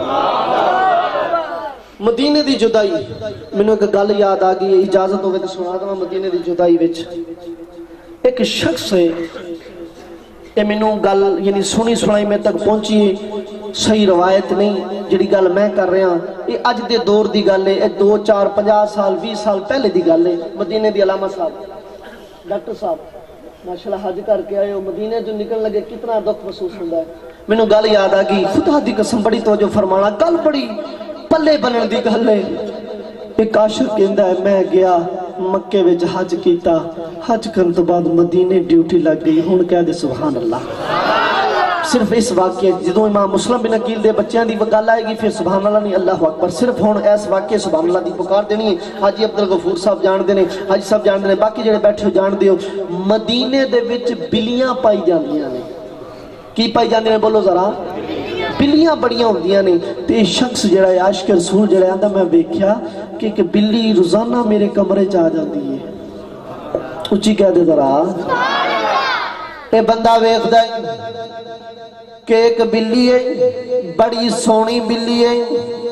مدینے دی جدائی مینوں ایک گل یاد آ گئی اجازت ہوئے تو سنا دوں مدینے دی جدائی وچ ایک شخص ہے یہ مینوں گل یعنی سنی سنائی میں تک پہنچی صحیح روایت نہیں جڑی گل میں کر رہا یہ اج دے دور دی گل ہے، دو چار پنجا سال بیس سال پہلے دی گل ہے۔ مدینے دی علامہ صاحب ڈاکٹر صاحب ماشاءاللہ حج کر کے آئے ہو، مدینے جو نکل لگے کتنا دکھ محسوس ہوتا ہے۔ مینوں گل یاد آ گئی، خدا دی قسم بڑی توجہ فرمانا، گل بڑی پلے بنن دی گل ہے۔ ایک عاشق کہندا ہے میں گیا مکے وچ حج کیتا، حج کرن تو بعد مدینے ڈیوٹی لگ گئی، ہن کہہ دے سبحان اللہ۔ صرف اس واقعے جدوں امام مسلم بن عقیل دے بچیاں دی گل آئے گی پھر سبحان اللہ نہیں اللہ اکبر، صرف ہن اس واقعے سبحان اللہ دی پکار دینی ہے۔ حاجی عبدالغفور صاحب جان دے نے، حاجی صاحب جان دے نے، باقی جڑے بیٹھے ہو جان دیو، مدینے دے وچ بلیاں پائی جاندیاں نے۔ کی پائی جاندیاں نے بولو ذرا؟ بلیاں بڑیاں ہوندیاں نے۔ تے شخص جڑا ہے عاشق رسول جڑا ہے آندا میں ویکھیا کہ ایک بلی روزانہ میرے کمرے چ آ جاندی ہے۔ اچھی کہہ دے ذرا، اے بندہ ویکھدا ہے کہ ایک بلی ہے بڑی سونی بلی ہے،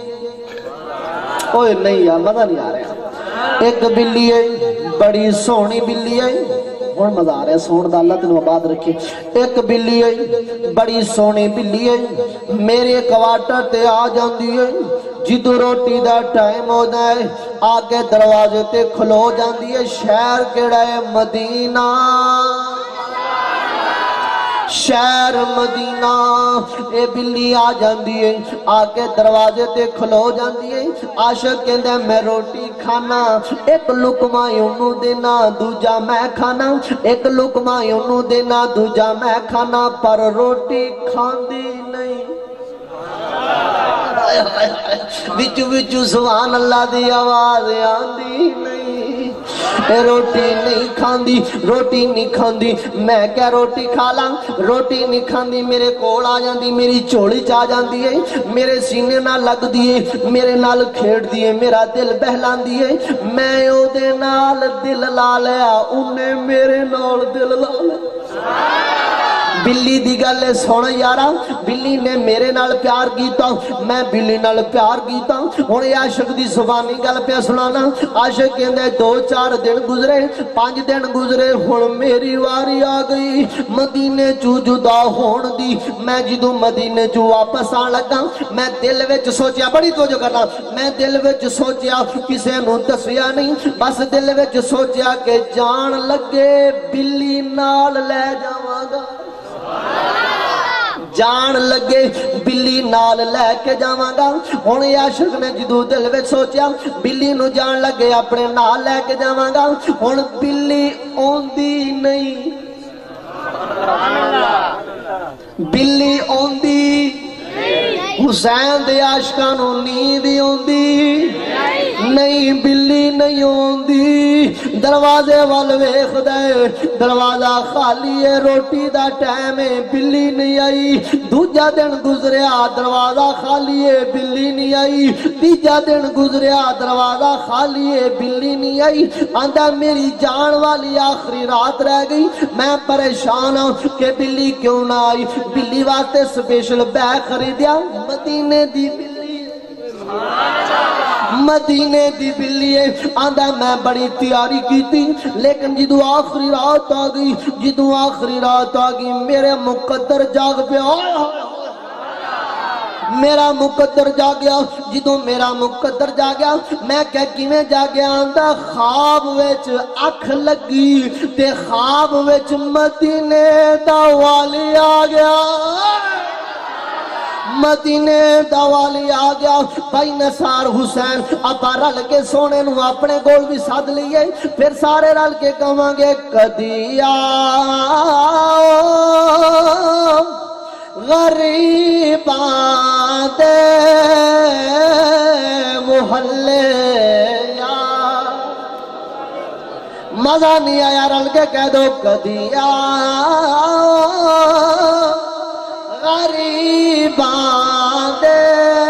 اوے نہیں یار مزہ نہیں آ رہا، ایک بلی ہے بڑی سونی بلی ہے، ہن مزہ آ رہا ہے، سون دا اللہ تینوں آباد رکھے۔ ایک بلی ہے بڑی سونی بلی ہے، میرے کوارٹر تے آ جاندی ہے، جدو روٹی دا ٹائم ہوتا ہے آگے دروازے تے کھلو جاندی ہے۔ شہر کیڑا ہے؟ مدینہ، شہر مدینہ۔ اے بلی آ جاندی ہے آگے دروازے تے کھلو جاندی ہے۔ عاشق کہندا ہے میں روٹی کھانا، ایک لقمہ اونوں دینا دوجا میں کھانا، ایک لقمہ اونوں دینا دوجا میں کھانا، پر روٹی کھاندی نہیں۔ وچو وچو سبحان اللہ دی آواز آندی نہیں، اے روٹی نہیں کھاندی، روٹی نہیں کھاندی۔ میں کیا روٹی کھا لاں؟ روٹی نہیں کھاندی، میرے کول آ جاندی، میری چولی چ آ جاندی ہے، میرے سینے نال لگ دی ہے، میرے نال کھیڑ دی ہے، میرا دل بہلاندی ہے۔ میں او دے نال دل لا لیا، انہیں میرے نال دل لا لیا۔ بلی دی گل سن یارا، بلی نے میرے نال پیار کیتا، میں بلی نال پیار کیتا۔ ہن عاشق دی زبانی گل پہ سنانا۔ عاشق کہندا ہے دو چار دن گزرے، پانچ دن گزرے، ہن میری واری آ گئی مدینے چوں جدا ہون دی۔ میں جدوں مدینے چوں واپس آن لگا، میں دل وچ سوچیا، بڑی توجہ کرنا، میں دل وچ سوچیا کسے نوں دسیا نہیں، بس دل وچ سوچیا کہ جان لگے بلی نال لے جاواں گا، جان لگے بلی نال لے کے جاواں گا۔ ہن عاشق نے جدوں دل وچ سوچیا بلی نو جان لگے اپنے نال لے کے جاواں گا، ہن بلی اوندی نہیں، بلی اوندی حسین دے عاشقاں نو نیند اوندی نہیں، بلی نہیں اوندی۔ دروازے وال ویکھدا ہے، دروازہ خالی ہے، روٹی دا ٹائم ہے، بلی نہیں آئی۔ دوجا دن گزریا، دروازہ خالی ہے، بلی نہیں آئی۔ تیجا دن گزریا، دروازہ خالی ہے، بلی نہیں آئی۔ آندا میری جان والی آخری رات رہ گئی، میں پریشان ہوں کہ بلی کیوں نہ آئی۔ بلی واسطے سپیشل بیگ خریدیا، مدینے دی بلی، مدینے دی بلی ہے۔ آندا میں بڑی تیاری کی تھی، لیکن جدو آخری رات آ گئی، جدو آخری رات آ گئی میرے مقدر جاگ پیا، میرا مقدر جاگیا۔ جدو میرا مقدر جاگیا، میں کہ کیویں جاگیا؟ آندا خواب وچ اکھ لگی تے خواب وچ مدینے دا والی آ گیا، مدینے دا والی آ گیا۔ بھائی نثار حسین اپا رل کے سونے نو اپنے گول بھی ساتھ لیے، پھر سارے رل کے کہاں گے کدی آؤ غریباں دے محلے، مزہ نہیں آیا رل کے کہہ دو کدی آؤ غریباں دے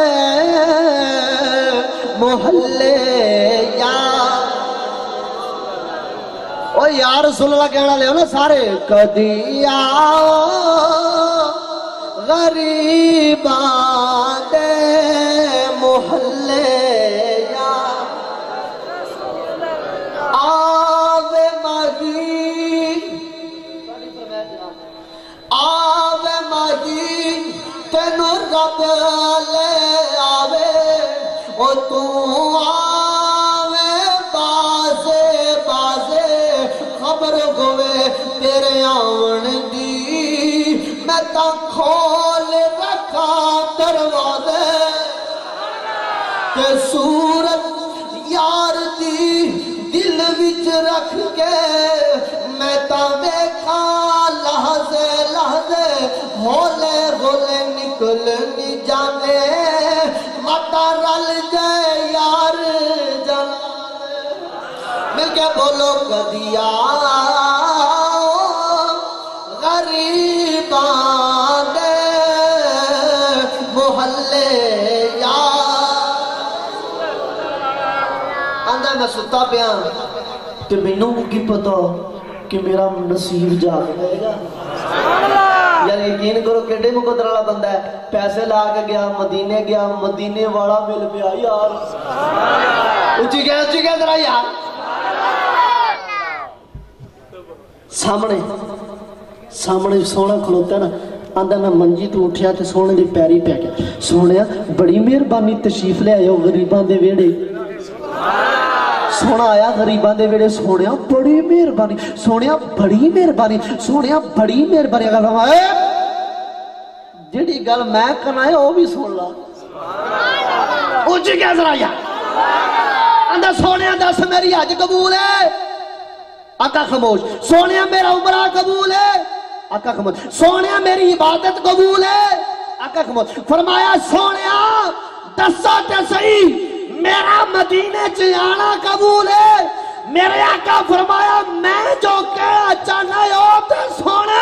محلے، یا او یا رسول اللہ کہنا لے ہو نا سارے، کدی آؤ غریباں دے محلے، یا آوے ماہی آوے ماہی تینوں رب تا کھول رکھا دروازے تے صورت یار دی دل وچ رکھ کے میں تا ویکھا لحظے لحظے ہولے ہولے نکل نہیں جانے متا رل جائے یار جان مل کے بولو کدی آؤ غریباں دے محلے میں ستا پیا کہ مینوں کی پتا کہ میرا نصیب جاگ جائے گا یار یقین کرو کیڑے مقدر والا بندہ ہے پیسے لا کے گیا مدینے گیا مدینے والا مل پیا یار اچھی گیا اچھی گیا ذرا یار سامنے سامنے سونا کھلوتا ہے نا آندا میں منجی تو اٹھیا تے سونے دی پیری پہ گیا سونیا بڑی مہربانی تشریف لے آئے ہو غریباں دے ویڑے سونا آیا غریباں دے ویڑے سونیا بڑی مہربانی سونیا بڑی مہربانی سونیا بڑی مہربانی اگر فرمائے جڑی گل میں کرنا ہے وہ بھی سن لا اونچی کیا ذرا یار آندا سونیا دس میری حج قبول ہے آقا خاموش سونیا میرا عمرہ قبول ہے آقا خاموش سونیا میری عبادت قبول ہے آقا خاموش فرمایا سونیا دسا تے صحیح میرا مدینے چانا قبول ہے میرے آقا فرمایا میں جو کہا چاہنا ہے او تے سونا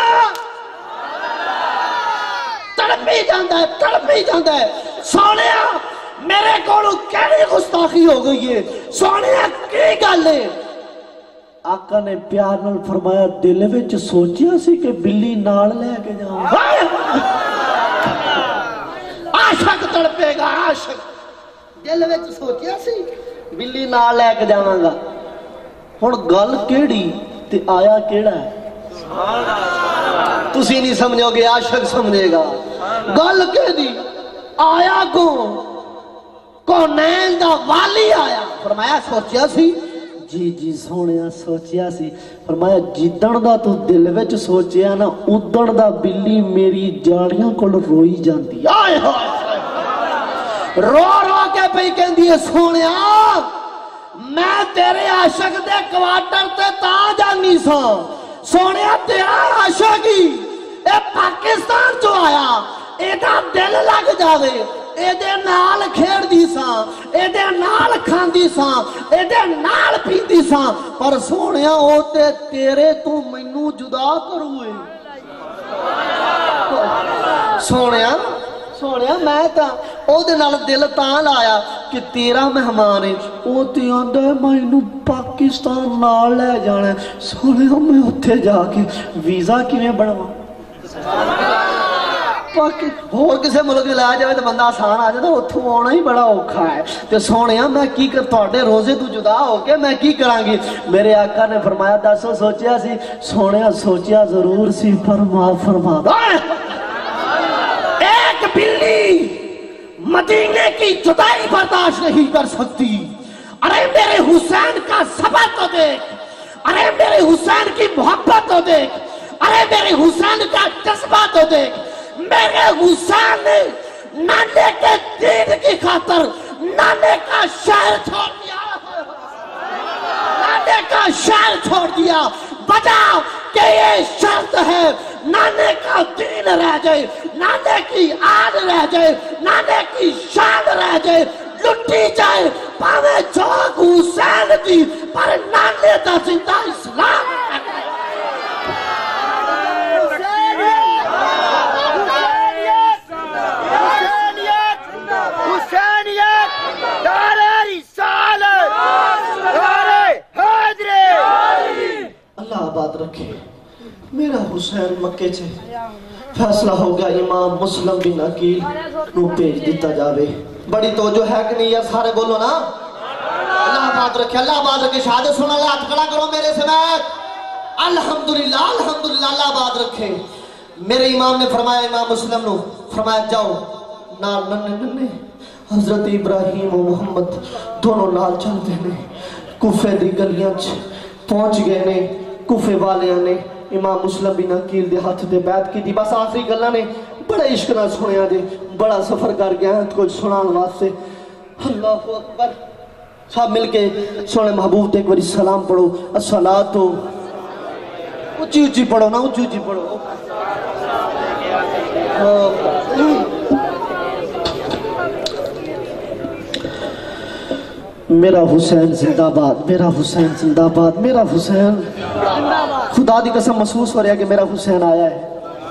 تڑپی جاندہ ہے تڑپی جاندہ ہے سونیا میرے کولو کیڑی گستاخی ہو گئی ہے سونیا کی گل ہے آقا نے پیار نال فرمایا دل وچ سوچیا سی کہ بلی نال لے کے جاؤں عاشق تڑپے گا عاشق دل وچ سوچیا سی بلی نال لے کے جاواں گا ہن گل کیڑی تے آیا کیڑا ہے تسی نہیں سمجھو گے عاشق سمجھے گا گل کیڑی آیا کو کونین دا والی آیا فرمایا سوچیا سی جی جی سونیا سوچیا سی فرمایا جدن دا تو دل وچ سوچیا نا ادن دا بلی میری جاڑیاں کول روئی جاندی آئے ہائے رو رو کے پئی کہندی ہے سونیا میں تیرے عاشق دے کوارٹر تے تا جانی سا سونیا تیرا عاشق ہی اے پاکستان چو آیا اے دا دل لگ جاوے اے دے نال کھیڑ دی سا اے دے نال کھان دی سا اے دے نال پی دی سا پر سونیا ہوتے تیرے تو منو جدا کروئے سونیا سونیا میں تا او دے نال دل تاں لایا کہ تیرا مہمان ہے او تے آندا ہے مینوں پاکستان نال لے جانا ہے سونیا میں اوتھے جا کے ویزا کیویں بنواں اور کسے ملک لے جائے تو بندہ آسان آ جائے تو اتھوں آنا ہی بڑا اوکھا ہے تے سونیا میں کی کر تواڈے روزے تو جدا ہو کے میں کی کران گی میرے آقا نے فرمایا دسو سوچیا سی سونیا سوچیا ضرور سی فرما فرما ایک بلی مدینے کی جدائی برداشت نہیں کر سکتی ارے میرے حسین کا صبر تو دیکھ ارے میرے حسین کی محبت تو دیکھ ارے میرے حسین کا جذبہ تو دیکھ میرے حسین نے نانے کے دین کی خاطر نانے کا شہر چھوڑ دیا نانے کا شہر چھوڑ دیا وجہ کہ یہ شرط ہے نانے کا دین رہ جائے نانے کی آن رہ جائے نانے کی شان رہ جائے لٹی جائے پاوے جوگ حسین دی پر نانے دا زندہ اسلام بات رکھے میرا حسین مکے چھے فیصلہ ہو گیا امام مسلم بن عقیل نو پیج دیتا جاوے بڑی توجہ ہے کہ نہیں یار سارے بولو نا اللہ بات رکھے اللہ بات رکھے شہادت سنا اللہ ہاتھ کھڑا کرو میرے سمیت الحمدللہ الحمدللہ اللہ بات رکھے میرے امام نے فرمایا امام مسلم نو فرمایا جاؤ نال ننے ننے حضرت ابراہیم و محمد دونوں نال چلتے نے کوفے دی گلیاں پہنچ گئے نے کوفے والے نے امام مسلم بن عقیل دے ہاتھ دے بیعت کی دی بس آخری گلہ نے بڑا عشق نہ سنیا جے بڑا سفر کر گیا ہے کچھ سنان واسطے اللہ اکبر سب مل کے سونے محبوب تے ایک باری سلام پڑھو الصلاۃ اچھی اچھی پڑھو نا اچھی اچھی پڑھو میرا حسین زندہ باد میرا حسین زندہ باد میرا حسین خدا دی قسم محسوس ہو رہا ہے کہ میرا حسین آیا ہے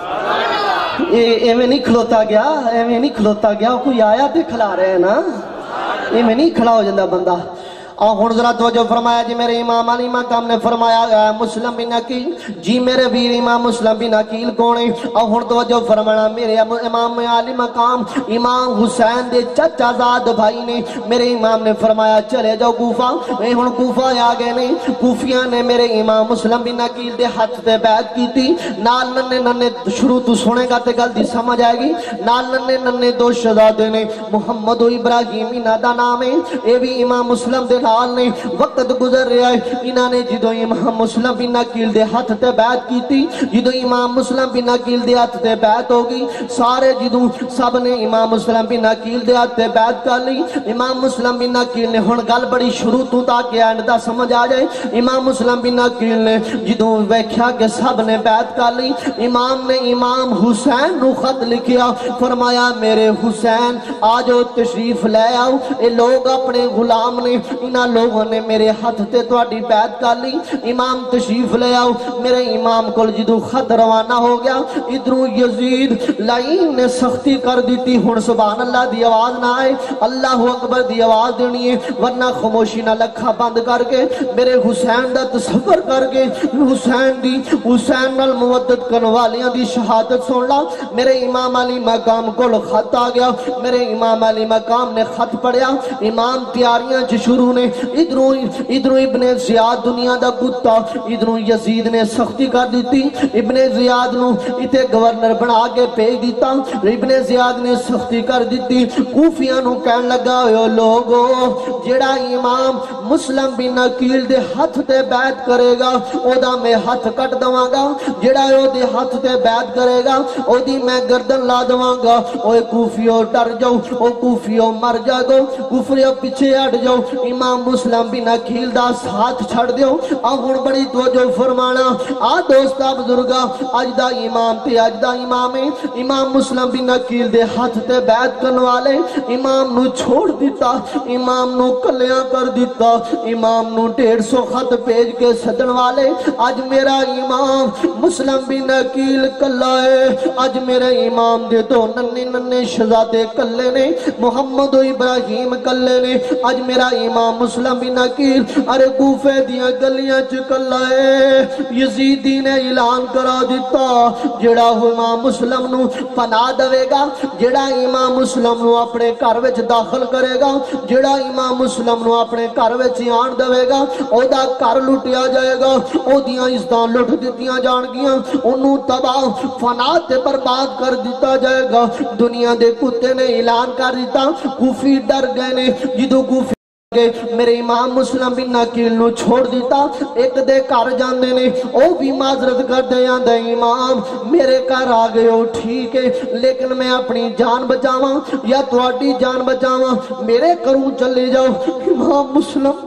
ایویں نہیں کھلوتا گیا ایویں نہیں کھلوتا گیا کوئی آیا تے کھلا رہے ہیں نا ایویں نہیں کھڑا ہو جاندہ بندہ اور ذرا توجہ فرمایا جی میرے امام علی مقام نے فرمایا مسلم بن عقیل جی میرے ویر امام مسلم بن عقیل کون ہے اور توجہ فرمانا میرے امام علی مقام امام حسین دے چچا زاد بھائی نے میرے امام نے فرمایا چلے جاؤ کوفہ اے ہن کوفہ آ گئے نے کوفیاں نے میرے امام مسلم بن عقیل دے ہاتھ تے بیعت کیتی نال ننے ننے شروع تو سنے گا تے گل دی سمجھ آئے گی نال ننے ننے دو شہزادے نے محمد و ابراہیم انہاں دا نام ہے اے بھی امام مسلم دے نال نے وقت گزر رہا ہے انہاں نے جدو امام مسلم بن عقیل دے ہاتھ تے بیعت کی تھی جدو امام مسلم بن عقیل دے ہاتھ تے بیعت ہوگی سارے جدو سب نے امام مسلم بن عقیل دے ہاتھ تے بیعت کر لی امام مسلم بن عقیل نے ہن گل بڑی شروع تو تاکہ اینڈ دا سمجھ آ جائے امام مسلم بن عقیل نے جدو ویکھیا کہ سب نے بیعت کر لی امام نے امام حسین نو خط لکھیا فرمایا میرے حسین آجو تشریف لے آؤ اے لوگ اپنے غلام نے انہاں لوگوں نے میرے ہاتھ تے تواڈی بیعت کر لی امام تشریف لے آؤ میرے امام کول جدو خط روانہ ہو گیا ادھروں یزید لعین نے سختی کر دیتی ہن سبحان اللہ دی آواز نہ آئے اللہ اکبر دی آواز دینی ہے ورنہ خاموشی نہ لکھا بند کر کے میرے حسین دا تصور کر کے حسین دی حسین نال مودت کرن والیاں دی شہادت سن لا میرے امام علی مقام کول خط آ گیا میرے امام علی مقام نے خط پڑھیا امام تیاریاں چ شروع نے ادھروں ادھروں ابن زیاد دنیا دا کتا ادھروں یزید نے سختی کر دیتی ابن زیاد نو اتے گورنر بنا کے بھیج دیتا ابن زیاد نے سختی کر دیتی کوفیاں نو کہن لگا او لوگو جڑا امام مسلم بن عقیل دے ہاتھ تے بیعت کرے گا او دا میں ہاتھ کٹ دواں گا جڑا او دے ہاتھ تے بیعت کرے گا او دی میں گردن لا دواں گا اوے کوفیو ڈر جاؤ او کوفیو مر جاؤ کوفیو پیچھے ہٹ جاؤ امام مسلم بن عقیل دا ساتھ چھڑ دیو آہن بڑی توجہ فرمانا آ دوستا بزرگا اج دا امام تے اج دا امام ہے امام مسلم بن عقیل دے ہاتھ تے بیعت کرن والے امام نو چھوڑ دیتا امام نو کلیاں کر دیتا امام نو ڈیڑھ سو خط بھیج کے سدن والے اج میرا امام مسلم بن عقیل کلا ہے اج میرے امام دے تو ننے ننے شہزادے کلے نے محمد و ابراہیم کلے نے اج میرا امام مسلم بن عقیل ارے کوفے دیاں گلیاں چکلا ہے یزیدی نے اعلان کرا دیتا جڑا امام مسلم نو پناہ دوے گا جڑا امام مسلم نو اپنے گھر وچ داخل کرے گا جڑا امام مسلم نو اپنے گھر وچ آن دوے گا او دا گھر لٹیا جائے گا او دیاں عزتاں لٹ دتیاں جان گیاں اونوں تباہ فنا تے برباد کر دیتا جائے گا دنیا دے کتے نے اعلان کر دیتا کوفی ڈر گئے نے جدو کوفی میرے امام مسلم بن عقیل نو چھوڑ دیتا ایک دے کار جاندے نے او بھی معذرت کر دے آندے امام میرے کار آ گئے ہو ٹھیک ہے لیکن میں اپنی جان بچاواں یا تواڈی جان بچاواں میرے کروں چلے جاؤ امام مسلم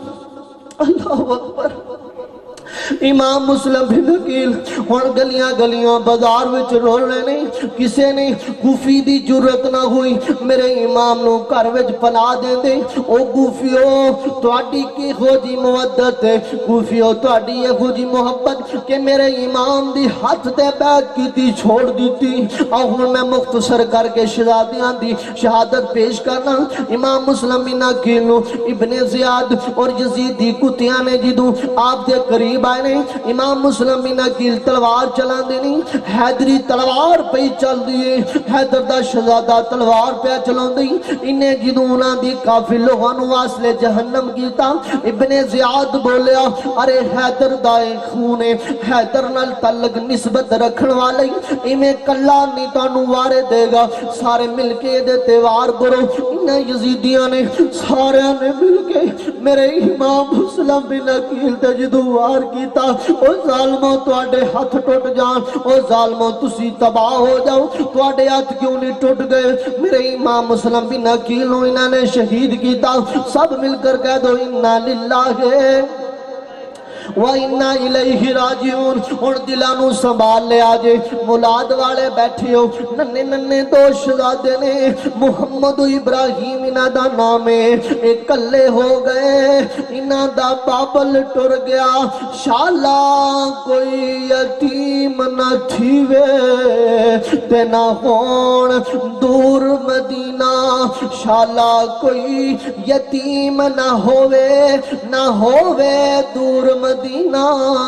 اللہ اکبر امام مسلم بن عقیل ہن گلیاں گلیاں بازار وچ رول رہے نہیں کسے نے کوفی دی جرت نہ ہوئی میرے امام نو گھر وچ پناہ دے دے او کوفیو تواڈی کی ہو جی مودت ہے کوفیو تواڈی یہ ہو جی محبت کہ میرے امام دی ہاتھ تے بیعت کیتی چھوڑ دیتی اور ہن میں مختصر کر کے شہزادیاں دی شہادت پیش کرنا امام مسلم بن عقیل نو ابن زیاد اور یزید دی کتیاں نے جدوں آپ دے قریب آئے نے امام مسلم بن عقیل تلوار چلان دینی حیدری تلوار پہ چل دیئے حیدر دا شہزادہ تلوار پہ چلان دی انہیں جدونا دی کافی لوگانو واسلے جہنم کیتا ابن زیاد بولیا ارے حیدر دائے خونے حیدر نال تعلق نسبت رکھن والے انہیں کلا نیتانو وارے دے گا سارے مل کے دے تیوار کرو انہیں یزیدیاں نے سارے نے مل کے میرے امام مسلم بن عقیل تے جدو وار کی دیتا او ظالموں تواڈے ہاتھ ٹوٹ جان او ظالموں تسی تباہ ہو جاؤ تواڈے ہاتھ کیوں نہیں ٹوٹ گئے میرے امام مسلم بن عقیل نو انہاں نے شہید کیتا سب مل کر کہہ دو انا للہ وَإِنَّا إِلَيْهِ رَاجِعُونَ اور دلانو سنبھال لے آجے مولاد والے بیٹھے ہو ننے ننے دو شہزادے نے محمد ابراہیم انہ دا نامے ایک کلے ہو گئے انہ دا بابل ٹر گیا شالا کوئی یتیم نہ تھیوے تے نہ ہون دور مدینہ شالا کوئی یتیم نہ ہووے نہ ہووے دور مدینہ مدینہ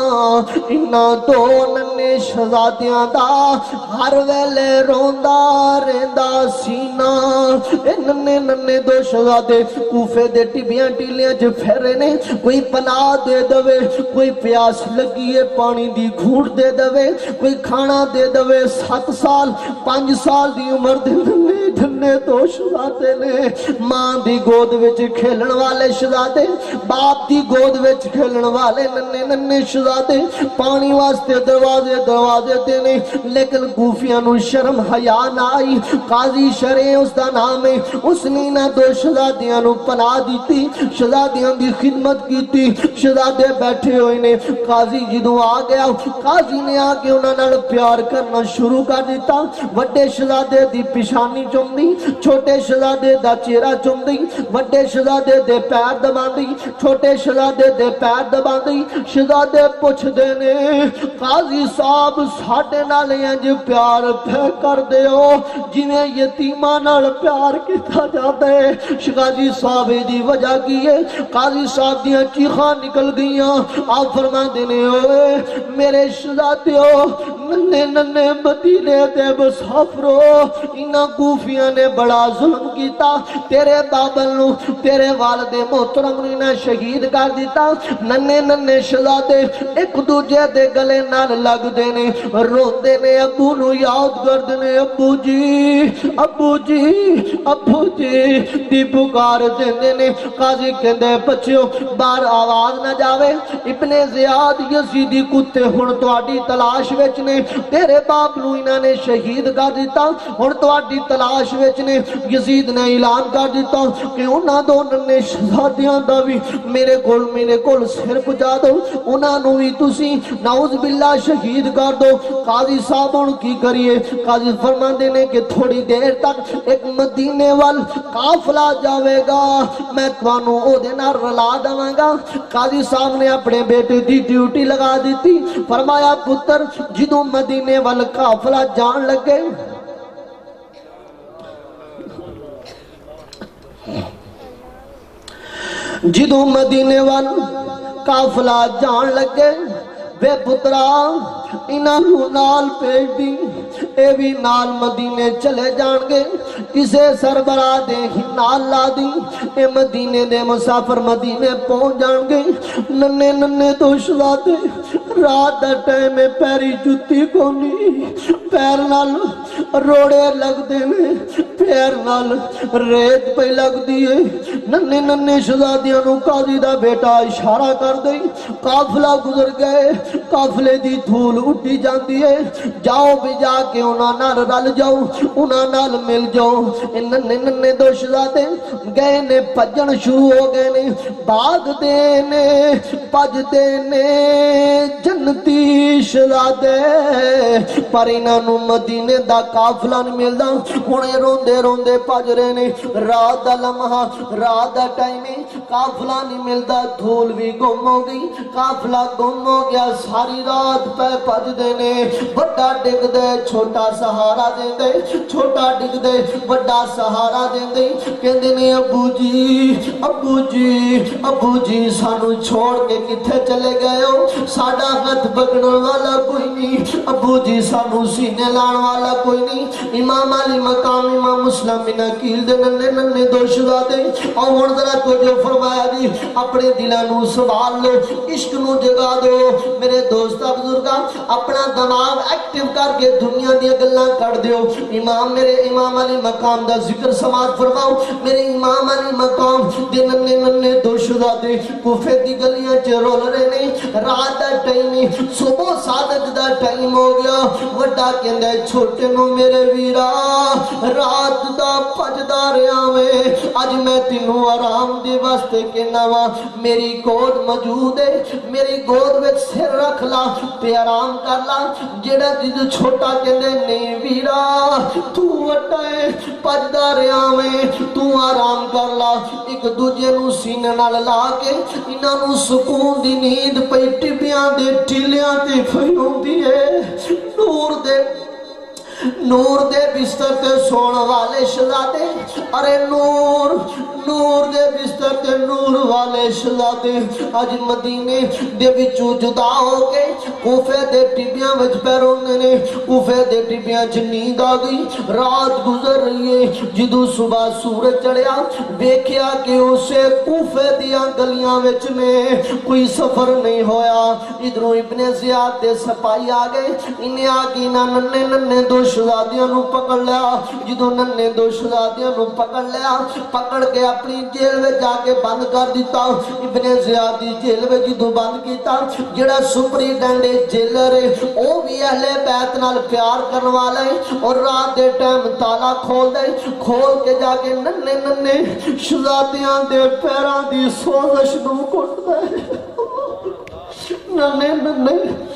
انہ دو ننے شہزادیاں دا ہر ویلے روندہ رہندہ سینہ اے ننے ننے دو شہزادے کوفے دے ٹبیاں ٹیلیاں جو پھیرے نے کوئی پناہ دے دوے کوئی پیاس لگیے پانی دی گھوٹ دے دوے کوئی کھانا دے دوے سات سال پانچ سال دی عمر دے ننے ننے دو شہزادے نے ماں دی گود وچ کھیلن والے شہزادے باپ دی گود وچ کھیلن والے ننے ننے شہزادے پانی واسطے دروازے دروازے دینے لیکن کوفیاں نو شرم حیا نہ آئی قاضی شرع اس دا نام ہے اس نے نہ دو شہزادیاں نو پناہ دیتی شہزادیاں دی خدمت کیتی شہزادے بیٹھے ہوئے نے قاضی جدو آ گیا قاضی نے آ کے انہاں نال پیار کرنا شروع کر دیتا وڈے شہزادے دی پیشانی چوم دی چھوٹے شہزادے دا چہرہ چوم دی وڈے شہزادے دے پیر دبا دی چھوٹے شہزادے دے پیر دبا دی شہزادے پوچھ دینے قاضی صاحب ساڑھے نالے انج پیار پہ کر دے ہو جنہیں یتیمہ نال پیار کیتا جاتا ہے قاضی صاحب دی وجہ کی ہے قاضی صاحب دیاں چیخاں نکل گئیاں آپ فرما دینے ہوئے میرے شہزادے ہو ننے ننے مدینے دے مسافرو انہاں کوفیاں نے بڑا ظلم کیتا تیرے بابل نو تیرے والد محترم نے انہیں شہید کر دیتا ننے ننے شہزادے ایک دوجہ دے گلے نال لگ دینے رو دینے ابو نو یاد کر دینے ابو جی ابو جی ابو جی دی پکار دینے قاضی کہندے بچیو بار آواز نہ جاوے ابن زیاد یزیدی کتے ہن تواڈی تلاش وچ نے تیرے باپ نو انہاں نے شہید کر دیتا ہن تواڈی تلاش وچ نے یزید نے اعلان کر دیتا کہ انہاں دو ننے شہزادیاں دا بھی میرے کول میرے کول سر پہنچا دو انہاں نو بھی تسی نعوذ باللہ شہید کر دو قاضی صاحب ہن کی کریے قاضی فرما دینے کہ تھوڑی دیر تک ایک مدینے وال قافلہ جاوے گا میں توانوں او دے نال رلا دواں گا قاضی صاحب نے اپنے بیٹے دی ڈیوٹی لگا دیتی فرمایا پتر جدوں مدینے وال قافلہ جان لگے جدوں مدینے وال قافلہ جان لگے بے پترا انہاں نو نال پیش دی اے بھی نال مدینے چلے جان گے کسے سربراہ دے ہی نال لا دی اے مدینے دے مسافر مدینے پہنچ جان گے ننے ننے تو شہزادے رات دا ٹائم میں پیری جتی کونی پیر نال روڑے لگ دے میں پیر نال ریت پہ لگ دیئے ننے ننے شہزادیاں نو قاضی دا بیٹا اشارہ کر دے قافلہ گزر گئے قافلے دی دھول اٹھی جاندی ہے جاؤ بھی جا کے انہاں نال رل جاؤ انہاں نال مل جاؤ ننے ننے دو شہزادے گئے نے پجن شروع ہو گئے نے باغ دینے پج دینے جنتی شہزادے پر انہاں نو مدینے دا قافلہ نہیں ملدا ہنے روندے روندے پج رہے نے رات دا لمحہ رات دا ٹائم قافلہ نہیں ملدا دھول بھی گم ہو گئی قافلہ گم ہو گیا ساری رات پہ پج دینے بڑا ڈگ دے چھوٹا سہارا دے دے چھوٹا ڈگ دے بڑا سہارا دے دے کہندے نے ابو جی ابو جی ابو جی سانو چھوڑ کے کتھے چلے گئے ہو ساڈا ہاتھ پکڑن والا کوئی نہیں ابو جی سانو سینے لان والا کوئی کوئی نہیں امام علی مقام امام مسلم بن عقیل دے ننے ننے دو شہزادے اور ہن ذرا توجہ فرمایا جی اپنے دلاں نو سنبھال لو عشق نو جگا دو میرے دوستا بزرگاں اپنا دماغ ایکٹیو کر کے دنیا دی گلاں کر دیو امام میرے امام علی مقام دا ذکر سماعت فرماؤ میرے امام علی مقام دے ننے ننے دو شہزادے کوفے دی گلیاں چ رول رہے نے رات دا ٹائم صبح صادق دا ٹائم ہو گیا وڈا کہندا چھوٹے نو میرے ویرا رات دا پجدا رہیا میں اج میں تینوں آرام دے واسطے کہنا وا میری گود موجود ہے میری گود وچ سر رکھ لا تے آرام کر لا جڑا جد چھوٹا کہندا نہیں ویرا تو وڈا ہے پجدا رہیا میں تو آرام کر لا ایک دوجے نو سینے نال لا کے انہاں نو سکون دی نیند پئی ٹبیاں دے ٹیلیاں تے پھیلوندی ہے نور دے نور دے بستر تے سون والے شہزادے ارے نور نور دے بستر تے نور والے شہزادے اج مدینے دے وچوں جدا ہو کے کوفے دے ٹبیاں وچ پیروندے نے کوفے دے ٹبیاں چ نیند آ گئی رات گزر رہی ہے جدوں صبح سورج چڑھیا ویکھیا کہ اسے کوفے دیاں گلیاں وچ نے کوئی سفر نہیں ہویا ادھروں ابن زیاد دے سپاہی آ گئے انہیں آ کے نہ ننے ننے دو شہزادیاں نو پکڑ لیا جدوں ننے دو شہزادیاں نو پکڑ لیا پکڑ کے اپنی جیل میں جا کے بند کر دیتا ابن زیاد دی جیل میں جدوں بند کیتا جڑا سپرینٹینڈنٹ جیلر ہے او بھی اہل بیت نال پیار کرن والا ہے اور رات دے ٹائم تالا کھول دے کھول کے جا کے ننے ننے شہزادیاں دے پیراں دی سوزش نو کٹ دے ننے ننے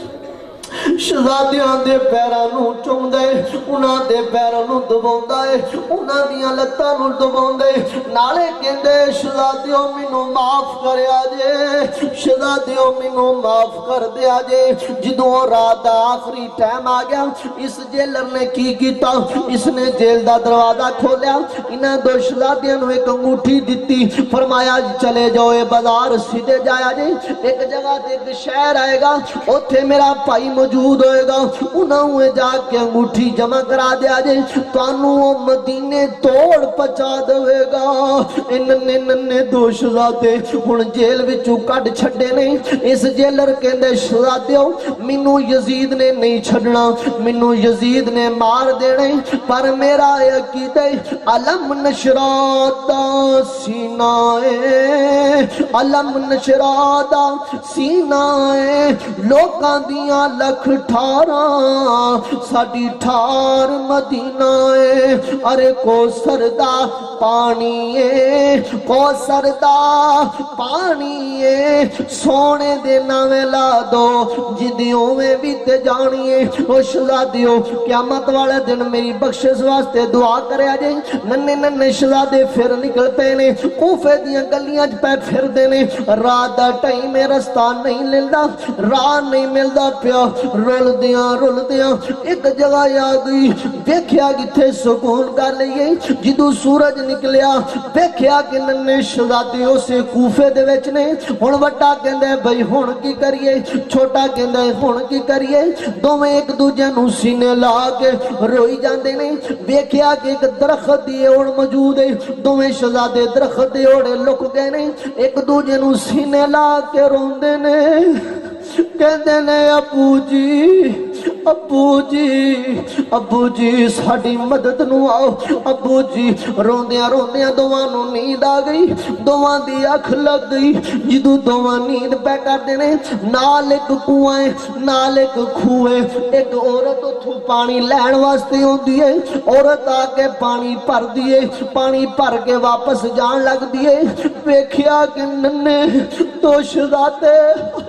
شہزادیاں دے پیراں نو چوم دے انہاں دے پیراں نو دبوندا ہے انہاں دیاں لتاں نو دبوندے نالے کہندے شہزادیوں مینوں معاف کریا جے شہزادیوں مینوں معاف کر دیا جے جدوں رات دا آخری ٹائم آ گیا اس جیلر نے کی کیتا اس نے جیل دا دروازہ کھولیا انہاں دو شہزادیاں نو ایک انگوٹھی دتی فرمایا چلے جاؤ اے بازار سیدھے جایا جے ایک جگہ تے ایک شہر آئے گا اوتھے میرا بھائی موجود ہوئے گا انہوں نے جا کے انگوٹھی جمع کرا دیا جے توانوں مدینے توڑ پچا دوے گا ننے ننے دو شہزادے ہن جیل وچوں کڈ چھڈے نے اس جیلر کہندے شہزادیو مینوں یزید نے نہیں چھڈنا مینوں یزید نے مار دینے پر میرا عقیدہ علم نشرا دا سینہ اے علم نشرا دا سینہ اے لوکاں دیاں لکھ ٹھارا ساڈی ٹھار مدینہ اے ارے کو سردا پانی اے کو سردا پانی اے سونے دے ناویں لا دو جدیوں میں بھی تے جانی اے او شہزادیو قیامت والے دن میری بخشش واسطے دعا کرے جے ننے ننے شہزادے پھر نکل پے نے کوفے دیاں گلیاں پہ پھر دے نے رات دا ٹائم رستہ نہیں ملدا راہ نہیں ملدا پیا رول دیاں رول دیاں ایک جگہ آ گئی دیکھیا کتھے سکون کر لئیے جدوں سورج نکلیا دیکھیا کہ ننے شہزادے اسے کوفے دے وچ نے ہن وڈا کہندا ہے بھائی ہن کی کریے چھوٹا کہندا ہے ہن کی کریے دوویں ایک دوجے نوں سینے لا کے روئی جاندے نے دیکھیا کہ ایک درخت دی اوڑ موجود ہے دوویں شہزادے درخت دی اوڑے لک گئے نے ایک دوجے نوں سینے لا کے روندے نے کہندے نے ابو جی ابو جی ابو جی ساڈی مدد نو آؤ ابو جی روندیاں روندیاں دوواں نو نیند آ گئی دوواں دی اکھ لگ گئی جدوں دوواں نیند پہ کردے نے نال ایک کنواں نال ایک کھوہ ایک عورت اتھوں پانی لین واسطے ہوندی ہے عورت آ کے پانی بھر دیے پانی بھر کے واپس جان لگ دیے ویکھیا کہ ننے دو شہزادے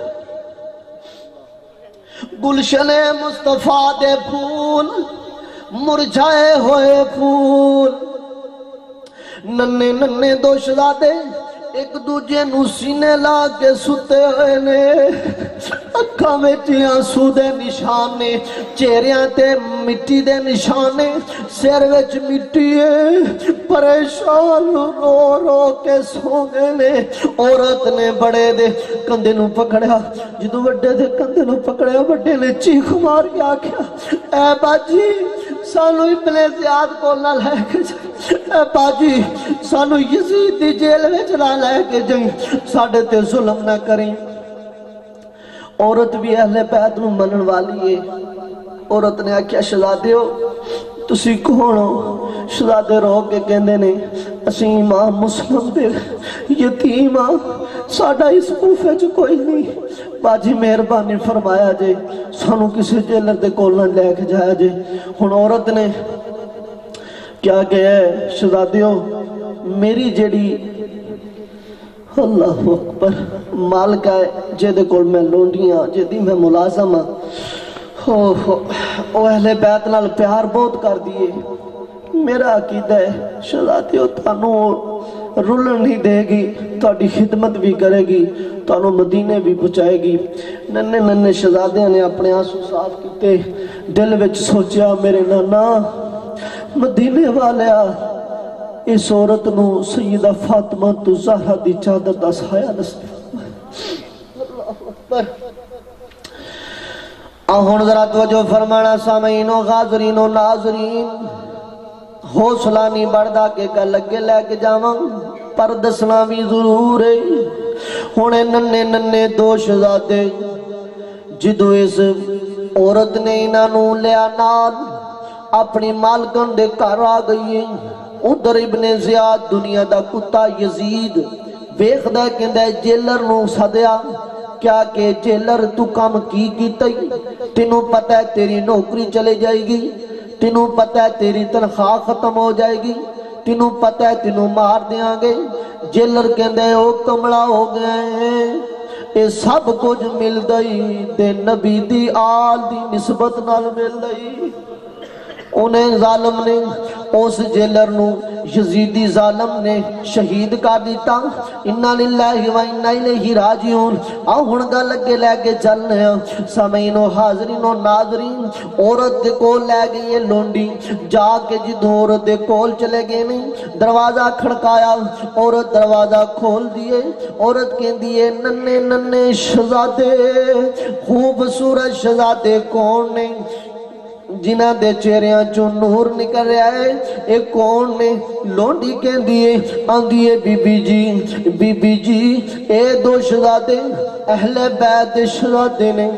گلشن مصطفیٰ دے پھول مرجھائے ہوئے پھول ننے ننے دو شہزادے ایک دوجے نو سینے لا کے ستے ہوئے نے اکھاں وچ آنسو دے نشانے چہریاں تے مٹی دے نشانے سر وچ مٹی ہے پریشان رو رو کے سو گئے نے عورت نے بڑے دے کندھے نو پکڑیا جدوں وڈے دے کندھے نو پکڑیا وڈے نے چیخ مار کے آکھیا اے باجی سانو ابن زیاد کو نہ لے کے جائیں اے باجی سانو یزید دی جیل وچ نہ لے کے جائیں ساڈے تے ظلم نہ کریں عورت بھی اہل بیت نو منن والی ہے عورت نے آکھیا شہزادے ہو تسی کون ہو شہزادے رو کے کہندے نے اسی امام مسلم دے یتیم ہاں ساڈا اس کوفے چ کوئی نہیں باجی مہربانی فرمایا جے سانو کسی جیلر دے کول نہ لے کے جایا جے ہن عورت نے کیا کہا ہے شہزادیو میری جڑی اللہ اکبر مالکہ ہے جے دے کول میں لونڈیاں جے دی میں ملازم ہاں او اہل بیت نال پیار بہت کر دیئے میرا عقیدہ ہے شہزادیو تانوں رولن نہیں دے گی تہاڈی خدمت بھی کرے گی تانوں مدینے بھی پہنچائے گی ننے ننے شہزادیاں نے اپنے آنسو صاف کیتے دل وچ سوچیا میرے نانا مدینے والیا اس عورت نو سیدہ فاطمہ تو زہرا دی چادر دا سایہ نصیب اللہ اکبر آہن ذرا توجہ فرمانا سامعین و غازرین و ناظرین حوصلہ نہیں بڑھدا کہ گل لگے لے کے جاواں پر دسنا بھی ضرور ہے ہونے ننے ننے دو شہزادے جدو اس عورت نے انہوں لیا نال اپنی مالکن دے گھر آ گئی ادھر ابن زیاد دنیا دا کتا یزید ویکھدا کہندا جیلر نو سدیا کیا کہ جیلر تو کام کی کیتا تینوں پتہ ہے تیری نوکری چلے جائے گی تینوں پتہ ہے تیری تنخواہ ختم ہو جائے گی تینوں پتہ ہے تینوں مار دیاں گے جیلر کہندے او کمڑا ہو گئے اے سب کچھ مل گئی تے نبی دی آل دی نسبت نال مل گئی انہیں ظالم نے اس جیلر نو یزیدی ظالم نے شہید کر دیتا انا للہ و انا الیہ راجعون آؤ ہن گل لگے لے کے چلنے ہیں سامعین و حاضرین و ناظرین عورت دے کول لے گئی ہے لونڈی جا کے جدوں عورت دے کول چلے گئے نہیں دروازہ کھڑکایا عورت دروازہ کھول دیے عورت کہندی ہے ننے ننے شہزادے خوبصورت شہزادے کون نے جنہ دے چہریاں چوں نور نکل رہا ہے ایک کون نے لونڈی کہن دیئے آن دیئے بی بی جی بی بی جی اے دو شہزادے اہل بیت شہزادے نے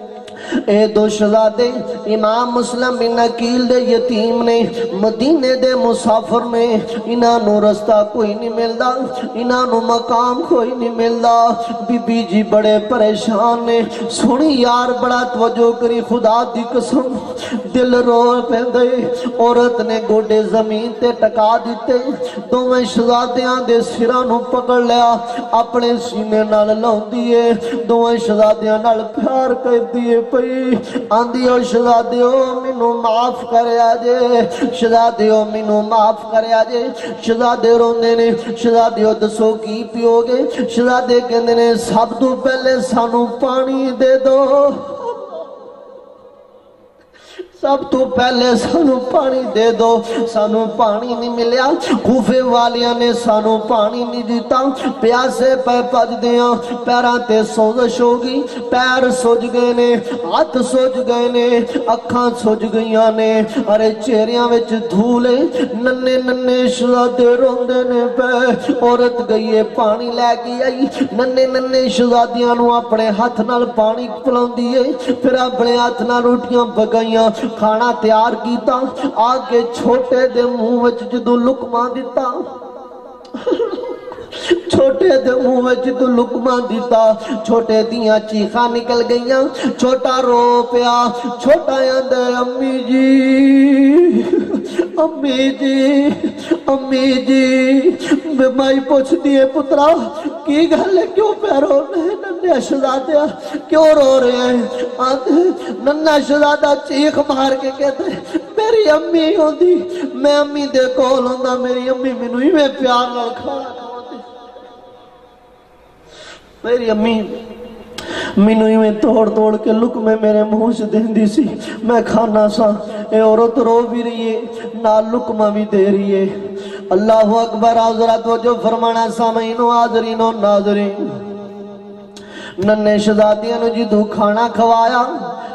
اے دو شہزادے امام مسلم بن عقیل دے یتیم نے مدینے دے مسافر نے انہاں نو رستہ کوئی نہیں ملدا انہاں نو مقام کوئی نہیں ملدا بی بی جی بڑے پریشان نے سنی یار بڑا توجہ کری خدا دی قسم دل رو پیندے عورت نے گوڈے زمین تے ٹکا دیتے دوویں شہزادیاں دے سراں نو پکڑ لیا اپنے سینے نال لاؤندی ہے دوویں شہزادیاں نال پیار کردی ہے آندیو شہزادیو مینوں معاف کریا جے شہزادیو مینوں معاف کریا جے شہزادے روندے نے شہزادیو دسو کی پیو گے شہزادے کہندے نے سب تو پہلے سانو پانی دے دو سب تو پہلے سانو پانی دے دو سانو پانی نہیں ملیا کوفے والیاں نے سانو پانی نہیں دیتا پیاسے پہ پج دیاں پیران تے سوزش ہوگی پیر سوج گئے نے ہاتھ سوج گئے نے اکھاں سوج گئیاں نے ارے چہریاں وچ دھولے ننے ننے شہزادے روندے نے پہ عورت گئی ہے پانی لے کے آئی ننے ننے شہزادیاں نو اپنے ہاتھ نال پانی پلاؤں دیئے پھر اپنے ہاتھ نال روٹیاں پکائیاں کھانا تیار کیتا آگے چھوٹے دے منہ وچ جدو لقمہ دیتا چھوٹے دے منہ وچ جدو لقمہ دیتا چھوٹے دیاں چیخاں نکل گئیاں چھوٹا رو پیا چھوٹا یاندے امی جی امی جی امی جی میں مائی پوچھ دیئے پترا کی گھلے کیوں پہ رو رہے ہیں ننہ شہزادہ کیوں رو رہے ہیں ننہ شہزادہ چیخ مار کے کہتے ہیں میری امی ہوندی میں امی دے کول ہوندا میری امی مینوں ہی میں پیار نال کھانا کھاوندی میری امی مینوں ہی میں توڑ توڑ کے لقمے میرے منہ سے دیندی سی میں کھانا سا اے عورت رو بھی رہی ہے نال لقمہ بھی دے رہی ہے اللہ اکبر حضرت وجہ فرمانا سامعین و حاضرین و ناظرین ننے شہزادیاں نو جدو کھانا کھوایا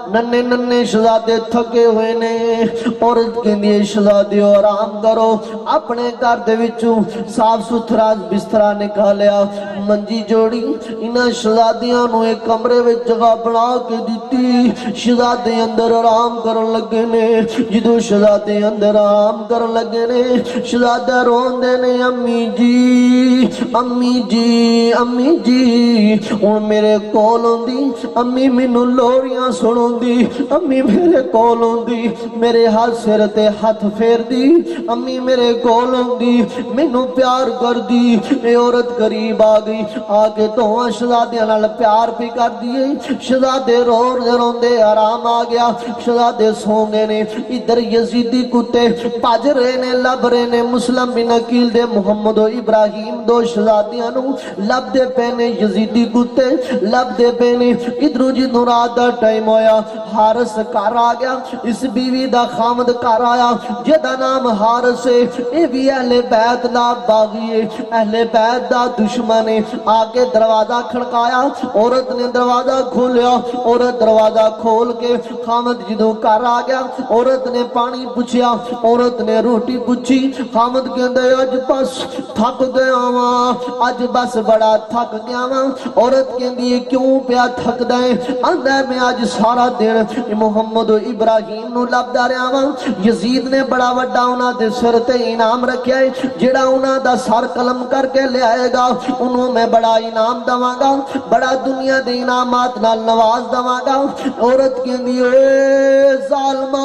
ننے ننے شہزادے تھکے ہوئے نے عورت کہندی ہے شہزادیو آرام کرو اپنے گھر دے وچوں صاف ستھرا بسترا نکالیا منجی جوڑی انہاں شہزادیاں نو ایک کمرے وچ جگہ بنا کے دتی شہزادے اندر آرام کرن لگے نے جدوں شہزادے اندر آرام کرن لگے نے شہزادہ روندے نے امی جی امی جی امی جی ہن میرے کول ہوندی امی مینوں لوریاں سناوندی امی میرے کول ہوندی میرے ہاتھ سر تے ہاتھ پھیر دی امی میرے کول ہوندی مینوں پیار کر دی اے عورت قریب آ گئی آ کے دوواں شہزادیاں نال پیار بھی کر دیے شہزادے رو روندے آرام آ گیا شہزادے سو گئے نے ادھر یزیدی کتے بھج رہے نے لب رہے نے مسلم بن عقیل دے محمد و ابراہیم دو شہزادیاں نو لب دے پینے یزیدی کتے لب دے پینے ادھر جدوں رات دا ٹائم ہویا حارس گھر آ گیا اس بیوی دا خامد گھر آیا جدا نام حارس ہے اے بھی اہل بیت دا باغی ہے اہل بیت دا دشمن ہے آگے دروازہ کھڑکایا عورت نے دروازہ کھولیا عورت دروازہ کھول کے خامد جدوں گھر آ گیا عورت نے پانی پوچھیا عورت نے روٹی پوچھی خامد کہندے اج بس تھک گیا واں اج بس بڑا تھک گیا واں عورت کہندی کیوں پیا تھکدا ہے آندا میں اج سارا دن محمد و ابراہیم نو لبدا رہیا واں یزید نے بڑا وڈا انہاں دے سر تے انعام رکھیا ہے جڑا انہاں دا سر قلم کر کے لے آئے گا انہوں میں بڑا انعام دواں گا بڑا دنیا دے انعامات نال نواز دواں گا عورت کہندی اے ظالما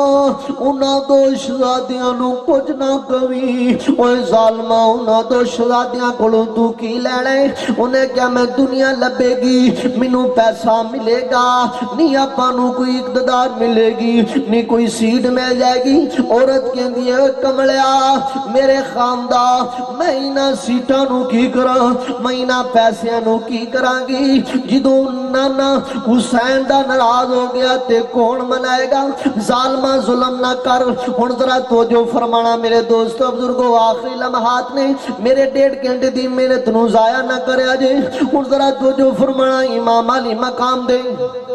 انہاں دو شہزادیاں نو کچھ نہ کمی اوے ظالما انہاں دو شہزادیاں کولوں تو کی لینا ہے انہیں کیا میں دنیا لبے گی مینوں پیسہ ملے گا نہیں اپاں نو کوئی اقتدار ملے گی نہیں کوئی سیٹ مل جائے گی عورت کہندی ہے کملیا میرے خامدہ میں انہاں سیٹاں نو کی کراں میں انہاں پیسیاں نو کی کراں گی جدوں نانا حسین دا ناراض ہو گیا تے کون منائے گا ظالمہ ظلم نہ کر ہن ذرا توجہ فرمانا میرے دوستو بزرگو آخری لمحات نے میرے ڈیڑھ گھنٹے دی محنت نو ضائع نہ کریا جے ہن ذرا توجہ فرمانا امام علی مقام دے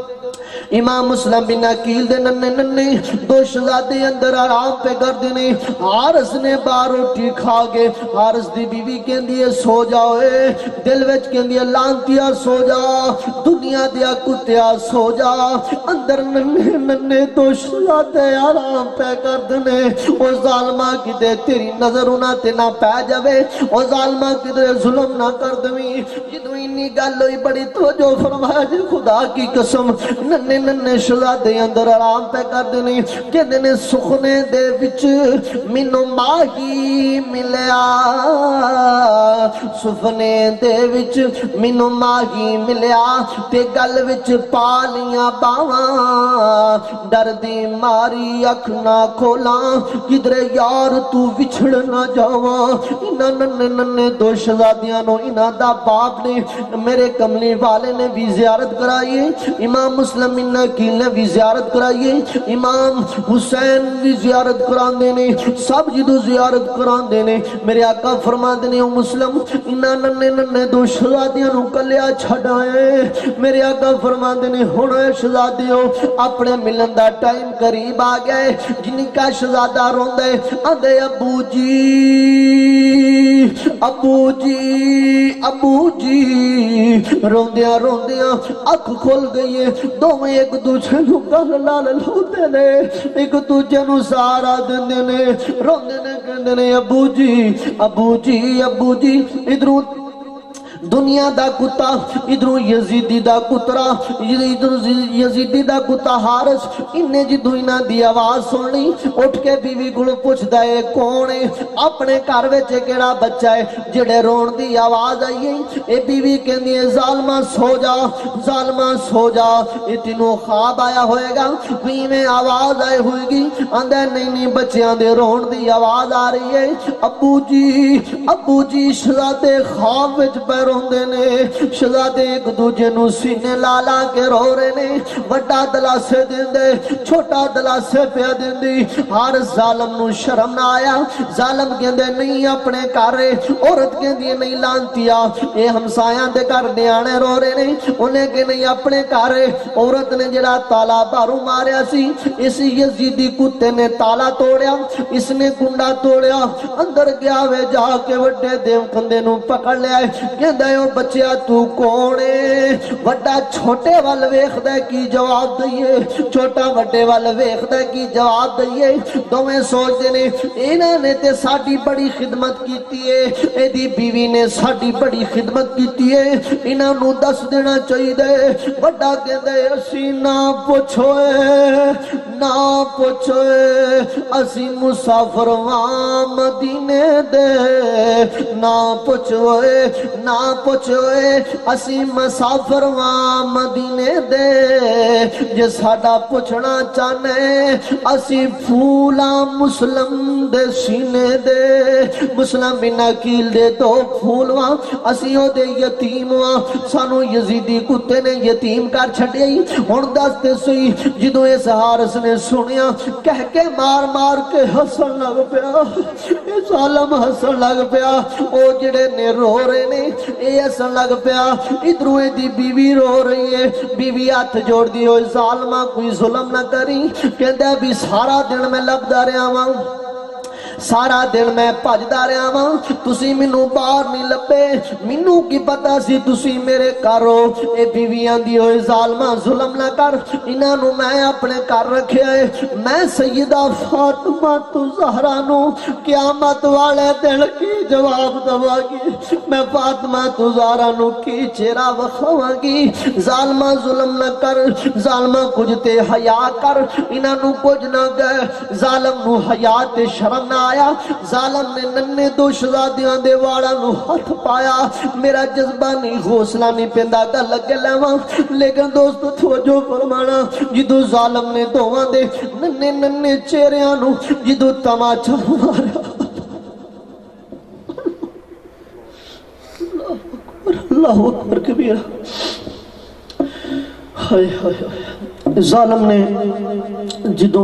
امام مسلم بن عقیل دے ننے ننے دو شہزادے اندر آرام پہ کر دینے حارس نے باہر روٹی کھا گے حارس دی بیوی کہندی ہے سو جاؤ اے دل وچ کہندی ہے لانتیا سو جا دنیا دیا کتیا سو جا اندر ننے ننے دو شہزادے آرام پہ کر دینے او ظالمہ کدے تیری نظر انہاں تے نہ پہ جاوے او ظالمہ کدے ظلم نہ کر دویں جدوں انی گل ہوئی بڑی توجہ فرمایا جی خدا کی قسم ننے ننے شہزادے اندر آرام پہ کر دینے کہندے نے سخنے دے وچ مینوں ماہی ملیا سخنے دے وچ مینوں ماہی ملیا تے گل وچ پالیاں باواں ڈر دی ماری اکھ نہ کھولاں کدرے یار تو وچھڑ نہ جاواں انہاں ننے ننے دو شہزادیاں نو انہاں دا باپ نے میرے کملی والے نے بھی زیارت کرائیے امام مسلم بن عقیل نے بھی زیارت کرائیے امام حسین بھی زیارت کران دینے سب جدو زیارت کران دینے میرے آقا فرما دینے مسلم انہاں ننے ننے دو شہزادیاں نو کلیا چھڑائے میرے آقا فرما دینے ہونے شہزادیوں اپنے ملن دا ٹائم قریب آ گئے جن کا شہزادہ روندے آندے ابو جی ابو جی ابو جی روندیاں روندیاں اکھ کھل گئی ہے دو میں ایک دوسرے نو گل لال لوتے نے ایک دوسرے نو سارا دندے نے روندے نے کہندے نے ابو جی ابو جی ابو جی ادھروں دنیا دا کتا ادھروں یزیدی دا کترا ادھروں یزیدی دا کتا حارس انہیں جدو انہاں دی آواز سننی اٹھ کے بیوی گلو پوچھ دائے کون ہے اپنے گھر وچ کیڑا بچہ ہے جڑے رون دی آواز آئی ہے اے بیوی کہندی ہے ظالمہ سو جا ظالمہ سو جا اے تینوں خواب آیا ہوئے گا کوئی میں آواز آئے ہوئے گی آندے نہیں نہیں بچیاں دے رون دی آواز آ رہی ہے ابو جی ابو جی شہزادے خواب وچ پہ روندے نے شہزادے ایک دوجے نو سینے لا لا کے رو رہے نے وڈا دلاسے دیندے چھوٹا دلاسے پیا دیندی ہر ظالم نو شرم نہ آیا ظالم کہندے نہیں اپنے گھر عورت کہندی نہیں لانتیا اے ہمسایاں دے گھر نیانے رو رہے نے انہیں کہ نہیں اپنے گھر عورت نے جڑا تالا بارو ماریا سی اس یزیدی کتے نے تالا توڑیا اس نے کنڈا توڑیا اندر گیا وے جا کے وڈے دیو کندے نو پکڑ لیا کہندا اے او بچیا تو کون ہے وڈا چھوٹے وال ویکھدا کی جواب دئیے چھوٹا وڈے وال ویکھدا کی جواب دئیے دوویں سوچ دے نے انہاں نے تے ساڈی بڑی خدمت کیتی ہے اے دی بیوی نے ساڈی بڑی خدمت کیتی ہے انہاں نو دس دینا چاہیے وڈا کہندا اے اسی نہ پوچھوے نہ پوچھوے اسی مسافر واں مدینے دے نہ پوچھوے نہ پوچھوے اسی مسافر واں مدینے دے جے ساڈا پوچھنا چاہنے اسی پھولا مسلم دے سینے دے مسلم بن عقیل دے دو پھول واں اسی او دے یتیم واں سانو یزیدی کتے نے یتیم کر چھڑیا ہی ہن دس تے سوئی جدوں اس حارث نے سنیا کہہ کے مار مار کے ہسن لگ پیا اے ظالم ہسن لگ پیا او جڑے نے رو رہے نے اے ہسن لگ پیا ادھروں دی بیوی رو رہی ہے بیوی ہاتھ جوڑ دی ہوئے ظالمہ کوئی ظلم نہ کری کہندا بھی سارا دن میں لبدا رہا ہاں سارا دن میں بھجدا رہا ہاں تسی مینوں باہر نہیں لبے مینوں کی پتہ سی تسی میرے گھر ہو اے بیویاں دی ہوئے ظالمہ ظلم نہ کر انہاں نو میں اپنے گھر رکھیا ہے میں سیدہ فاطمہ تو زہرا نو قیامت والے دن کی جواب دوا گی میں فاطمہ تو زہرا نو کی چہرہ وکھاواں گی ظالمہ ظلم نہ کر ظالمہ کچھ تے حیا کر انہاں نو کچھ نہ گئے ظالم نو حیا تے شرم نہ آیا ظالم نے ننے دو شہزادیاں دے واڑا نو ہاتھ پایا میرا جذبہ نہیں حوصلہ نہیں پیندا گل لگے لیواں لیکن دوستو توجہ فرمانا جدو ظالم نے دوواں دے ننے ننے چہریاں نو جدو تماچا مارا اللہ اکبر کبیرہ ہائے ہائے ہائے ظالم نے جدو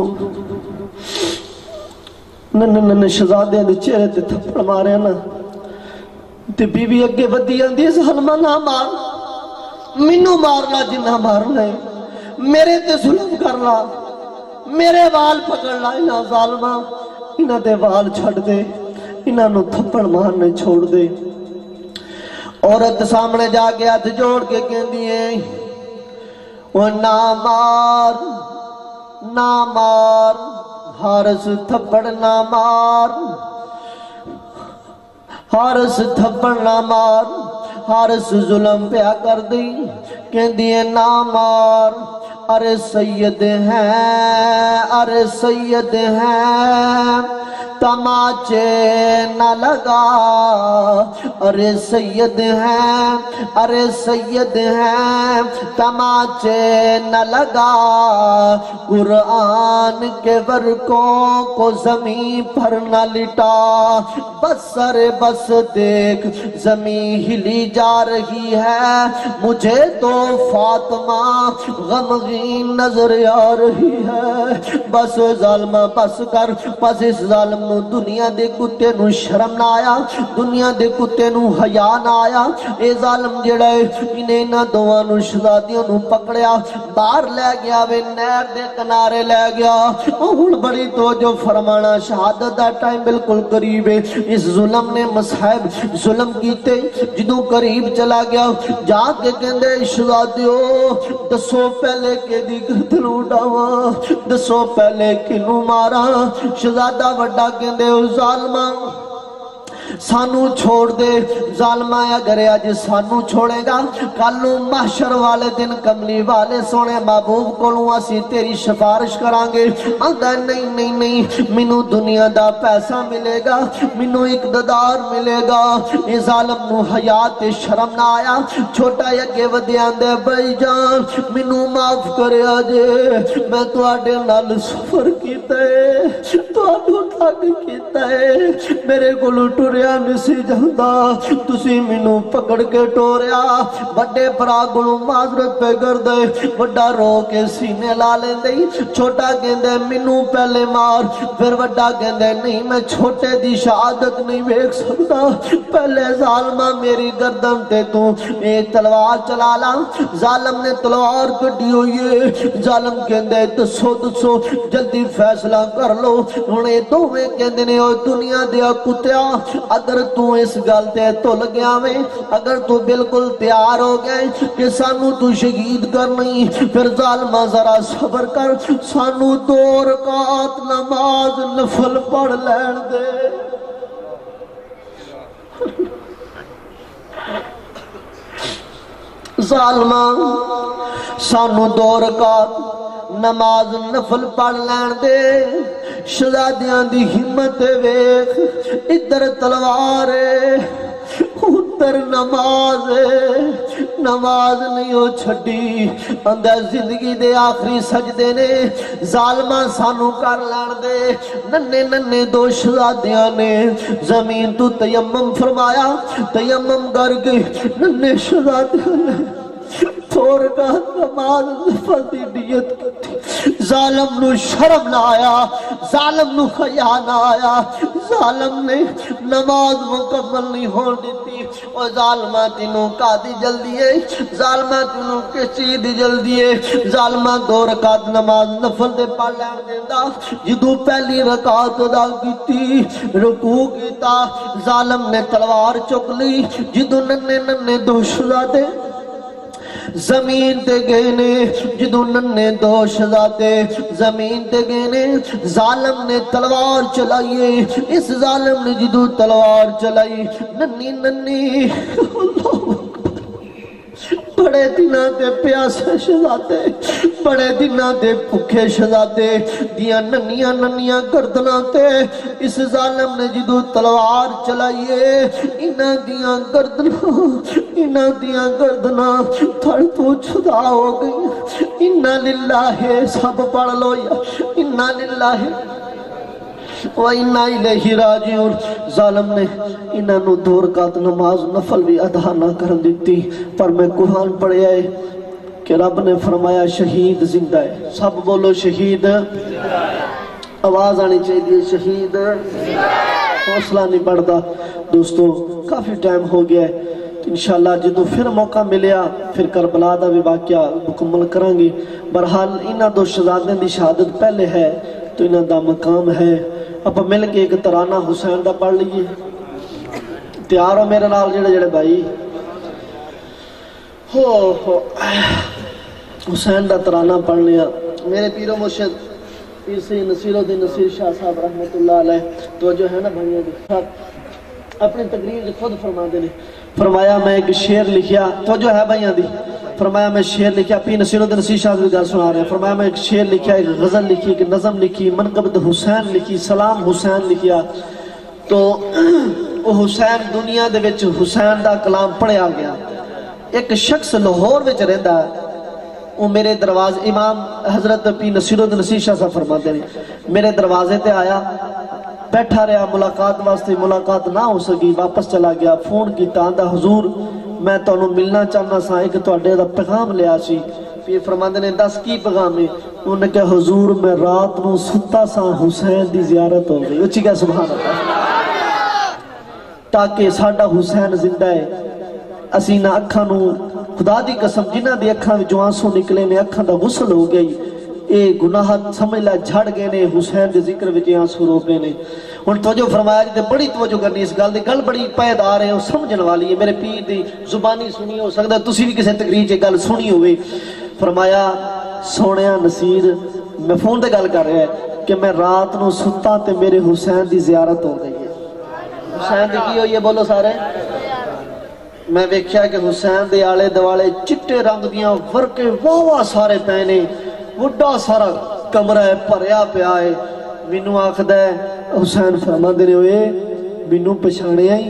ننے ننے شہزادے دے چہرے تے تھپڑ مارے نا تے بیوی اگے ودی آندی ظالمہ نہ مار مینوں مارنا جنہ مارنا ہے میرے تے ظلم کرنا میرے وال پکڑ لا انہاں ظالمہ انہاں دے وال چھڑ دے انہاں نو تھپڑ مارنے چھوڑ دے عورت سامنے جا کے ہاتھ جوڑ کے کہندی ہے وہ نہ مار نہ مار حارث تھپڑ نہ مار حارث تھپڑ نہ مار حارث ظلم پیا کر دی کہندی ہے نہ مار ارے سید ہیں ارے سید ہیں تماچے نہ لگا ارے سید ہیں ارے سید ہیں تماچے نہ لگا قرآن کے ورقوں کو زمین پر نہ لٹا بس ارے بس دیکھ زمین ہلی جا رہی ہے مجھے تو فاطمہ غمگین نظر آ رہی ہے بس ظالمہ بس کر بس اس ظالم نو دنیا دے کتے نو شرم نہ آیا دنیا دے کتے نو حیا نہ آیا اے ظالم جڑا ہے انہیں نہ دوواں نو شہزادیوں نو پکڑیا باہر لے گیا وے نہر دے کنارے لے گیا ہن بڑی توجہ فرمانا شہادت دا ٹائم بالکل قریب ہے اس ظلم نے مصائب ظلم کیتے جدوں قریب چلا گیا جا کے کہندے شہزادیوں دسو پہلے کہ دی گردن اڑاواں دسو پہلے کنوں مارا شہزادہ وڈا کہندے ظالمہ سانو چھوڑ دے ظالمہ اگر آج سانو چھوڑے گا کلوں محشر والے دن کملی والے سونے محبوب کولوں اسی تیری سفارش کرانگے آندا نہیں نہیں نہیں مینوں دنیا دا پیسہ ملے گا مینوں اقتدار ملے گا اے ظالم نو حیات شرم نہ آیا چھوٹا یکے ودیاں دے بھائی جان مینوں معاف کرے آجے میں تواڈے نال سفر کیتا ہے تواڈوں تک کیتا ہے میرے کولوں ٹر ٹوریا نہیں سی جاندا تسی مینوں پکڑ کے ٹوریا بڑے بھرا کولوں معذرت پہ کر دے بڑا رو کے سینے لا لیندے چھوٹا کہندے مینوں پہلے مار پھر بڑا کہندے نہیں میں چھوٹے دی شہادت نہیں ویکھ سکدا پہلے ظالمہ میری گردن تے تو ایک تلوار چلا لا ظالم نے تلوار کڈی ہوئی ہے ظالم کہندے دسو دسو جلدی فیصلہ کر لو ہن اے دوویں کہندے نے او دنیا دیا کتیا اگر تو اس گل تے تل گیا میں اگر تو بالکل تیار ہو گئے کہ سانو تو شہید کرنی پھر ظالمہ ذرا صبر کر سانو دو رکعت نماز نفل پڑھ لین دے ظالمہ سانو دو رکعت نماز نفل پڑھ لین دے شہزادیاں دی ہمت ویکھ ادھر تلوار ہے ادھر نماز ہے نماز نہیں ہو چھڑی اندر زندگی دے آخری سجدے نے ظالمہ سانو کر لین دے ننے ننے دو شہزادیاں نے زمین تو تیمم فرمایا تیمم کر کے ننے شہزادیاں نے تھوڑ کا نماز نفل دی نیت کی ظالم نو شرم نہ آیا ظالم نو حیا نہ آیا ظالم نے نماز مکمل نہیں ہون دیتی اور ظالمہ تینوں کا دی جلدی ہے ظالمہ تینوں کس چیز دی جلدی ہے ظالمہ دو رکعت نماز نفل دے پڑھ لین دیندا جدو پہلی رکعت ادا کیتی رکوع کیتا ظالم نے تلوار چک لی جدو ننے ننے دو شہزادے زمین تے گئے نے جدو ننے دو شہزادے زمین تے گئے نے ظالم نے تلوار چلائیے اس ظالم نے جدو تلوار چلائی ننی ننی اللہ بڑے دنوں دے پیاسے شہزادے بڑے دنوں دے بھوکے شہزادے دیاں ننیاں ننیاں گردناں تے اس ظالم نے جدو تلوار چلائیے انہاں دیاں گردناں انہاں دیاں گردناں تھڑ تو جدا ہو گئی انہا للہ سب پڑھ لو یا انہا للہ وَإِنَّا إِلَيْهِ رَاجِعُونَ ظالم نے انہاں نو دو رکعت نماز نفل بھی ادا نہ کر دیتی پر میں قرآن پڑھیا ہے کہ رب نے فرمایا شہید زندہ ہے سب بولو شہید آواز آنی چاہیے شہید حوصلہ نہیں بڑھتا دوستو کافی ٹائم ہو گیا ہے انشاءاللہ جدو پھر موقع ملیا پھر کربلا دا بھی واقعہ مکمل کریں گے برحال انہاں دو شہزادیں دی شہادت پہلے ہے تو انہاں دا مقام ہے اب مل کے ایک ترانہ حسین دا پڑھ لیے تیار ہو میرے نال جڑے جڑے بھائی ہو ہو حسین دا ترانہ پڑھ لیا میرے پیر و مرشد پیر سے نصیر الدین نصیر شاہ صاحب رحمت اللہ علیہ تو جو ہے نا بھائیوں کے اپنی تقریر خود فرما دینے فرمایا میں ایک شعر لکھیا تو جو ہے بھائیاں دی فرمایا میں شعر لکھیا پیر نصیر الدین نصیر شاہ صاحب گل سنا رہے ہیں فرمایا میں ایک شعر لکھیا ایک غزل لکھی ایک نظم لکھی منقبت حسین لکھی سلام حسین لکھیا تو وہ حسین دنیا دے وچ حسین دا کلام پڑھیا گیا ایک شخص لاہور وچ رہندا ہے وہ میرے دروازے امام حضرت پیر نصیر الدین نصیر شاہ صاحب فرماتے ہیں میرے دروازے تے آیا بیٹھا رہا ملاقات واسطے ملاقات نہ ہو سکی واپس چلا گیا فون کیتا آندا حضور میں تانوں ملنا چاہنا سا ایک تواڈے دا پیغام لیا سی پھر فرماندے نے دس کی پیغام ہے انہوں نے کہا حضور میں رات نو ستا سا حسین دی زیارت ہو گئی اچھی کہا سبحان اللہ تاکہ ساڈا حسین زندہ ہے اسی نہ اکھاں نو خدا دی قسم جنہ دی اکھاں جو آنسو نکلے نے اکھاں دا غسل ہو گئی اے گناہ سمجھ لے جھڑ گئے نے حسین دے ذکر وچ آنسو رو پے نے ہن توجہ فرمایا جی تے بڑی توجہ کرنی اس گل دی گل بڑی پائیدار ہے او سمجھن والی ہے میرے پیر دی زبانی سنی ہو سکدا تسی بھی کسے تقریر چ گل سنی ہوئے فرمایا سونیا نصیر میں فون تے گل کر رہا ہے کہ میں رات نو ستا تے میرے حسین دی زیارت ہو گئی ہے حسین دی کی ہوئی ہے بولو سارے میں ویکھیا کہ حسین دے آلے دوالے چٹے رنگ دیاں ورکے واہ واہ سارے پینے وڈا سارا کمرہ ہے پریا پیا ہے مینوں آکھدا ہے حسین فرماندے نے ہوئے مینوں پچھانے آئی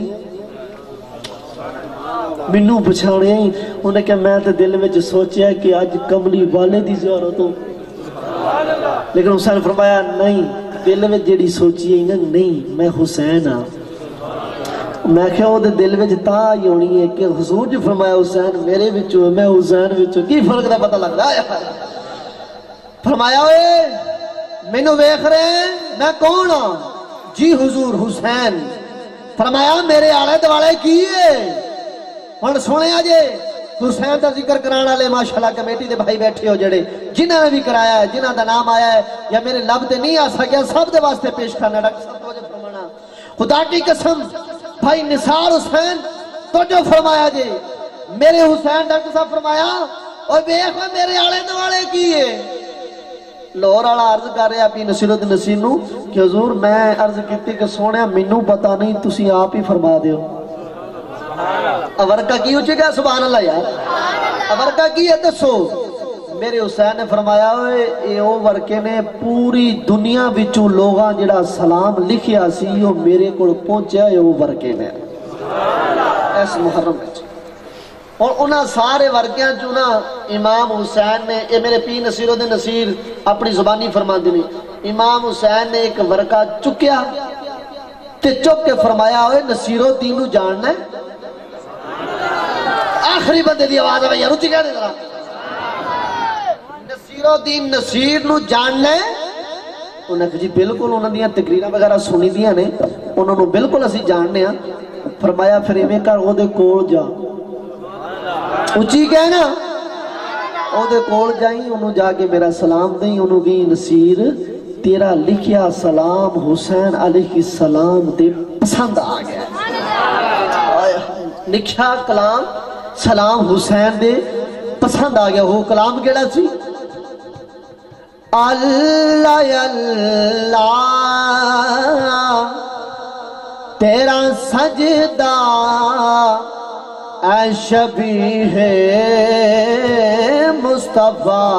مینوں پچھانے آئی انہیں کہ میں تے دل وچ سوچیا کہ اج کملی والے دی زیارت ہو لیکن حسین فرمایا نہیں دل وچ جیڑی سوچی ہے نا نہیں میں حسین ہاں میں کہا وہ دل وچ تا ہی ہونی ہے کہ حضور جو فرمایا حسین میرے وچوں میں حسین وچوں کی فرق دا پتہ لگ رہا ہے فرمایا ہوئے مینوں ویکھ رہے ہیں میں کون ہاں جی حضور حسین فرمایا میرے آلے دوالے کی ہے ہن سنیا جے حسین دا ذکر کرانا لے ماشاءاللہ کمیٹی دے بھائی بیٹھے ہو جڑے جنہاں نے بھی کرایا ہے جنہاں دا نام آیا ہے یا میرے لب تے نہیں آ سکیا سب دے واسطے پیش کرنا ڈاکٹر صاحب توجہ فرمانا خدا کی قسم بھائی نثار حسین توجہ فرمایا جے میرے حسین ڈاکٹر صاحب فرمایا اور ویکھ میرے آلے دوالے کی ہے لاہور والا عرض کر رہا اپنی نصیر الدین نصیر نو کہ حضور میں عرض کیتی کہ سونے مینوں پتہ نہیں تسی آپ ہی فرما دیو ورکا کی اچھے گیا سبحان اللہ یار ورکا کی ہے دسو میرے حسین نے فرمایا ہوئے اے او ورکے نے پوری دنیا بچوں لوگاں جڑا سلام لکھیا سی وہ میرے کو پہنچیا ہے وہ ورکے نے ایس محرم بچے اور انہاں سارے ورکیاں چونا امام حسین نے اے میرے پی نصیر الدین نصیر اپنی زبانی فرما دینے امام حسین نے ایک ورکہ چکیا تے چک کے فرمایا ہوئے نصیر الدین جاننا ہے آخری بندے دی آواز ہے بھئی روچی کہہ دے ذرا نصیر الدین نصیر نو جاننا ہے انہاں کہ جی بالکل انہاں دیاں تقریرہ وغیرہ سنی دیاں نے انہاں نو بالکل اسی جاننے ہیں فرمایا پھر ایویں کر او دے کول جا اچھی کہنا او دے کول جائیں انہوں جا کے میرا سلام دیں انہوں گئی نصیر تیرا لکھیا سلام حسین علیہ السلام دے پسند آ گیا لکھیا کلام سلام حسین دے پسند آ گیا وہ کلام کیڑا سی اللہ اللہ تیرا سجدہ اے شبیہ مصطفیٰ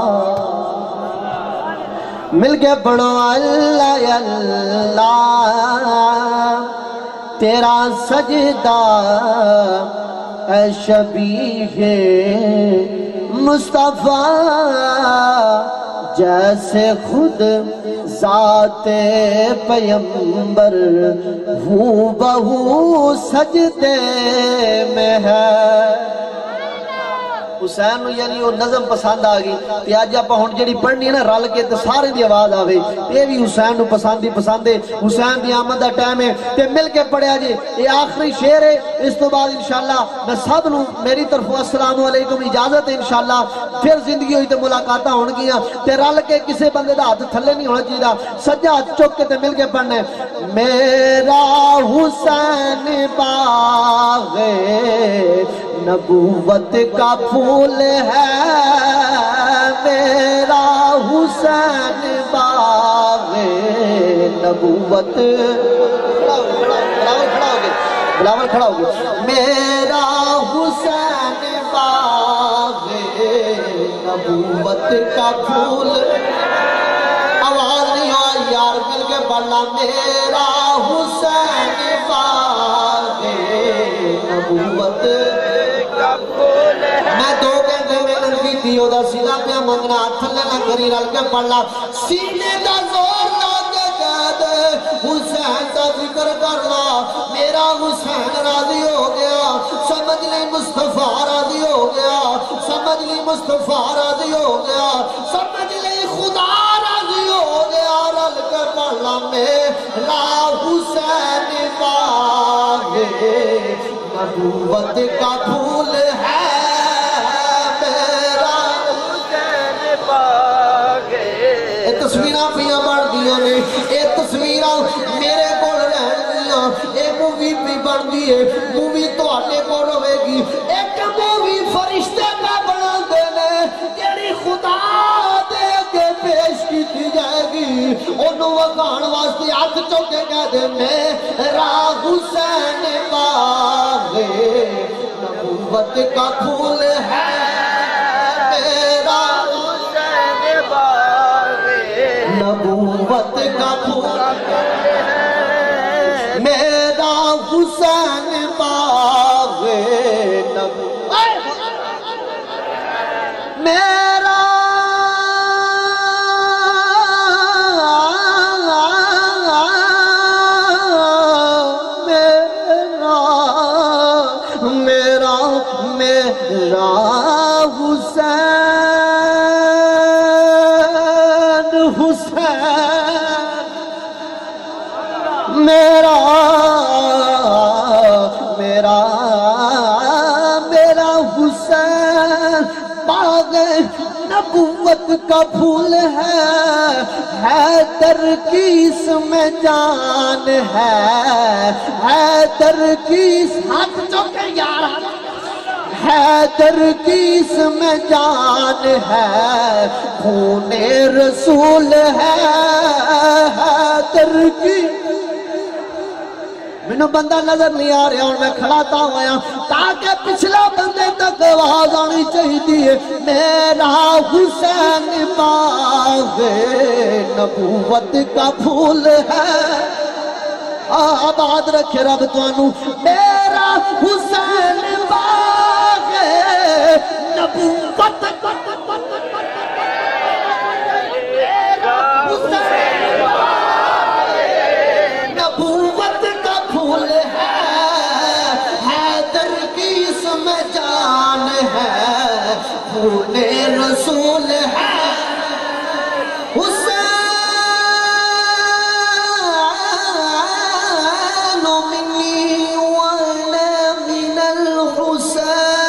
مل کے پڑھو اللہ اللہ تیرا سجدہ اے شبیہ مصطفیٰ جیسے خود ذات پیمبر ہو بہو سجدے میں ہے حسین نو یعنی وہ نظم پسند آ گئی تے اج اپا ہن جڑی پڑھنی ہے نا رل کے تے سارے دی آواز آوے اے بھی حسین نو پسند ہی پسند ہے حسین دی آمد دا ٹائم ہے تے مل کے پڑھیا جی یہ آخری شعر ہے اس تو بعد انشاءاللہ میں سب نو میری طرف السلام علیکم اجازت ہے انشاءاللہ پھر زندگی ہوئی تے ملاقاتاں ہون گیاں تے رل کے کسے بندے دا ہاتھ تھلے نہیں ہونا چاہیے سجا ہاتھ چک کے تے مل کے پڑھنا ہے میرا حسین باغ نبوت کا پھول ہے میرا حسین باغ نبوت بلاول کھڑا ہو گئے بلاول کھڑا ہو گئے میرا حسین باغ نبوت کا پھول آواز نہیں ہوا یار مل کے پڑھنا میرا حسین باغ نبوت میں دو گھنٹے میں انکی دیو دا سلا پہ منگنا تھلے نہ کری رل کے پڑھلا سینے دا زور لا کے کہہ دے حسین دا ذکر کرنا میرا حسین راضی ہو گیا سمجھ لی مصطفیٰ راضی ہو گیا سمجھ لی مصطفیٰ راضی ہو گیا سمجھ لی خدا راضی ہو گیا رل کے پڑھلا میرا حسین باغ نبوت کا پھول ہے میرا حسین باغ اے تصویرہ پیاں بڑھ دیا نے اے تصویرہ میرے کو رہن دیا اے مووی بھی بڑھ دیئے مووی تو آنے کو روے گی ایک مووی فرشتے کا بنا دینے تیری خدا دے کے پیش کی تھی جائے گی انہوں وقان واسطے ہاتھ چوکے کہہ دے میرا حسین باغ نبوت کا پھول ہے میرا حسین باغ نبوت کا پھول ہے میرا حسین باغ نبوت میرا میرا نبوت کا پھول ہے حیدر کی اس میں جان ہے حیدر کی اس ہاتھ چوکے یار حیدر کی اس میں جان ہے خون رسول ہے حیدر کی مینوں بندہ نظر نہیں آ رہا اور میں کھڑاتا ہوا تاکہ پچھلا بندے تک آواز آنی چاہیے میرا حسین باغ نبوت کا پھول ہے آباد رکھے رب توانوں میرا حسین باغ نبوت نبوت کا پھول ہے حیدر کی اس میں جان ہے خون رسول ہے حسین منی وانا من الحسین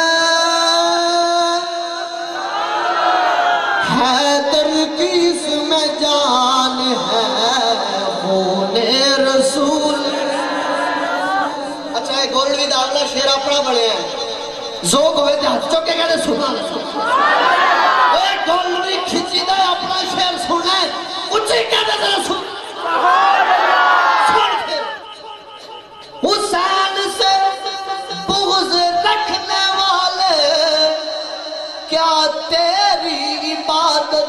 حیدر کی اس میں جان ہے خون رسول اچھا ایک گولڈوی دا اگلا شیر اپنا بڑے ہیں زوگ ہوئے تھے ہاتھ چوکے گئے سبحان اللہ ایک گولڈوی کھچی دا اپنا شیر سننا ہے اچھی کہتے ذرا سن حسین سے بغض رکھنے والے کیا تیری عبادت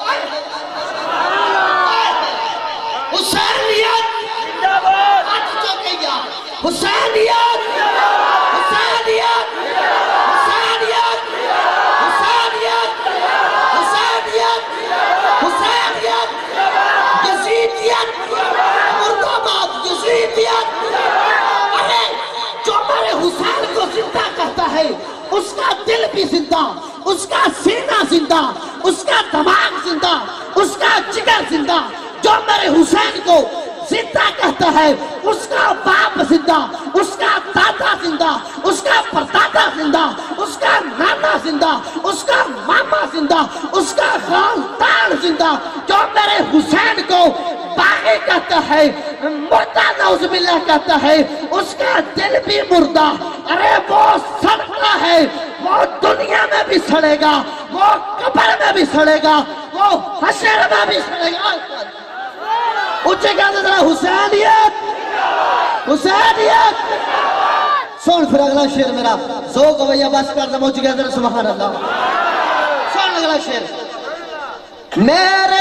حسینیت ہاتھ چوکے گیا حسینیت حسینیت حسینیت حسینیت حسینیت حسینیت یزیدیت مرد آباد یزیدیت ارے جو میرے حسین کو زندہ کرتا ہے اس کا دل بھی زندہ اس کا سینہ زندہ اس کا دماغ زندہ اس کا جگر زندہ جو میرے حسین کو زندہ کہتا ہے اس کا باپ زندہ اس کا دادا زندہ اس کا پردادا زندہ اس کا نانا زندہ اس کا ماما زندہ اس کا خاندان زندہ جو میرے حسین کو باغی کہتا ہے مردہ نعوذ باللہ کہتا ہے اس کا دل بھی مردہ ارے وہ سڑتا ہے وہ دنیا میں بھی سڑے گا وہ قبر میں بھی سڑے گا وہ حشر میں بھی سڑے گا اچھے کہتے تھا حسینیت حسینیت سن پھر اگلا شیر میرا ذوق ہویا بس کر دے مجھے کہتے تھا سبحان اللہ سن اگلا شیر میرے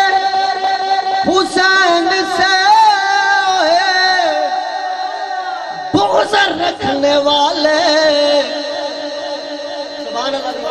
حسین سے بغض رکھنے والے سبحان اللہ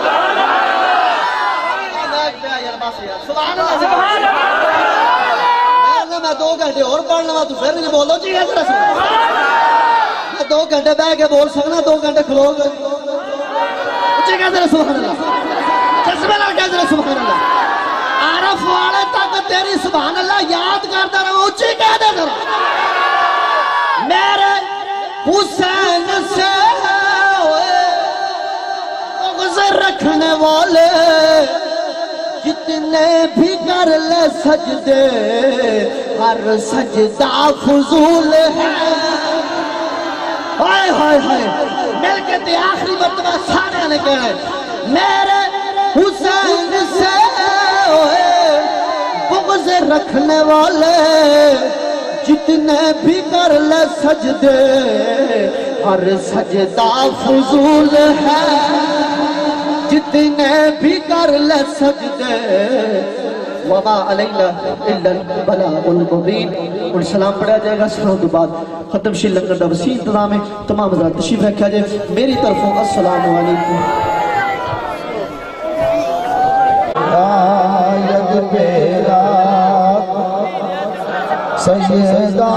سبحان اللہ سبحان اللہ میں دو گھنٹے اور پڑھنا وا تو پھر نہیں بولو جی ہے ذرا سن میں دو گھنٹے بیٹھ کے بول سکنا دو گھنٹے کھلو گے جی کہہ ذرا سبحان اللہ جذبے نال کہہ ذرا سبحان اللہ عارف والے تک تیری سبحان اللہ یاد کرتا رہو اچھی کہہ دے ذرا میرے حسین سے بغض رکھنے والے جتنے بھی کر لے سجدے ہر سجدہ فضول ہے ہائے ہائے ہائے مل کے تے آخری مرتبہ سارے نے کہے میرے حسین سے بغض رکھنے والے جتنے بھی کر لے سجدے ہر سجدہ فضول ہے جتنے بھی کر لے سجدے وما علینا الا البلاغ المبین اور سلام پڑھا جائے گا سلام تو بعد ختم شیل لنگر دا وسیع انتظام ہے تمام حضرات تشریف رکھا جائے میری طرفوں السلام علیکم آید بیرا سیدہ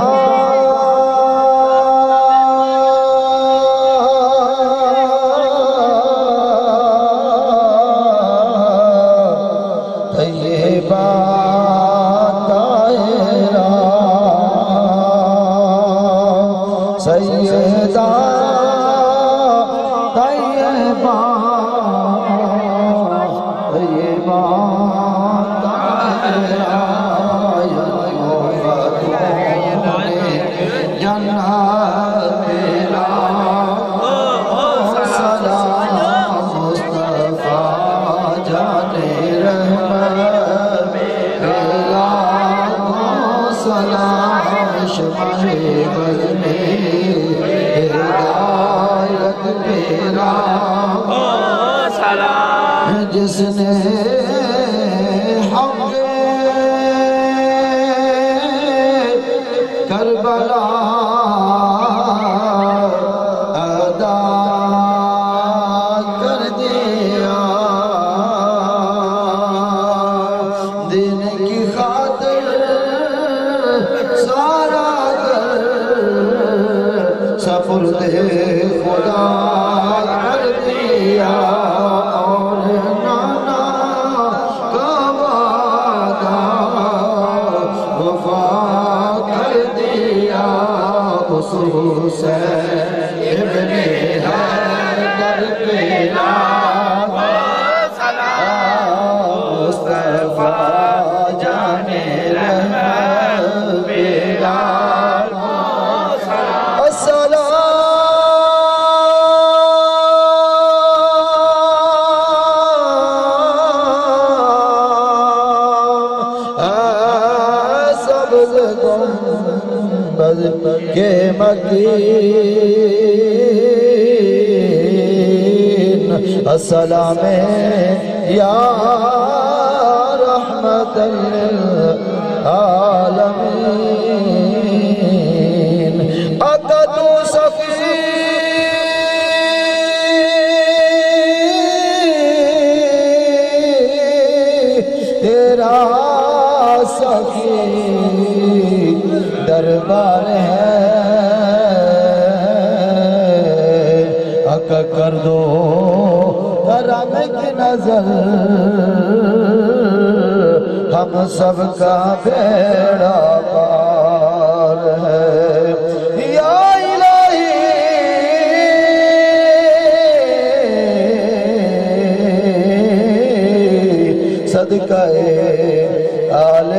رحمت لاکھوں سلام شمع بز میں ہدایت پیرا جس نے حق کربلا ادا کر دیا دین کی خاطر سارا در سفرد خدا کر دیا اور نانا کا وعدہ وفا کر دیا اس حسین ابن حیدر پہ لاکھوں سلام مصطفیٰ جان رحمت پہ لاکھوں سلام سبز گنبد کے مکین السلام یا رحمت للعالمین اقد صفی تیرا سخی دربار ہے حق کر دو کرم کی نظر ہم سب کا بیڑا پار ہے یا الہی صدقہ آل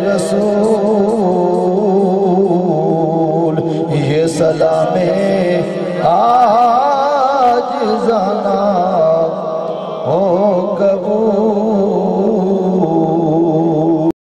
رسول یہ سلام آج زانا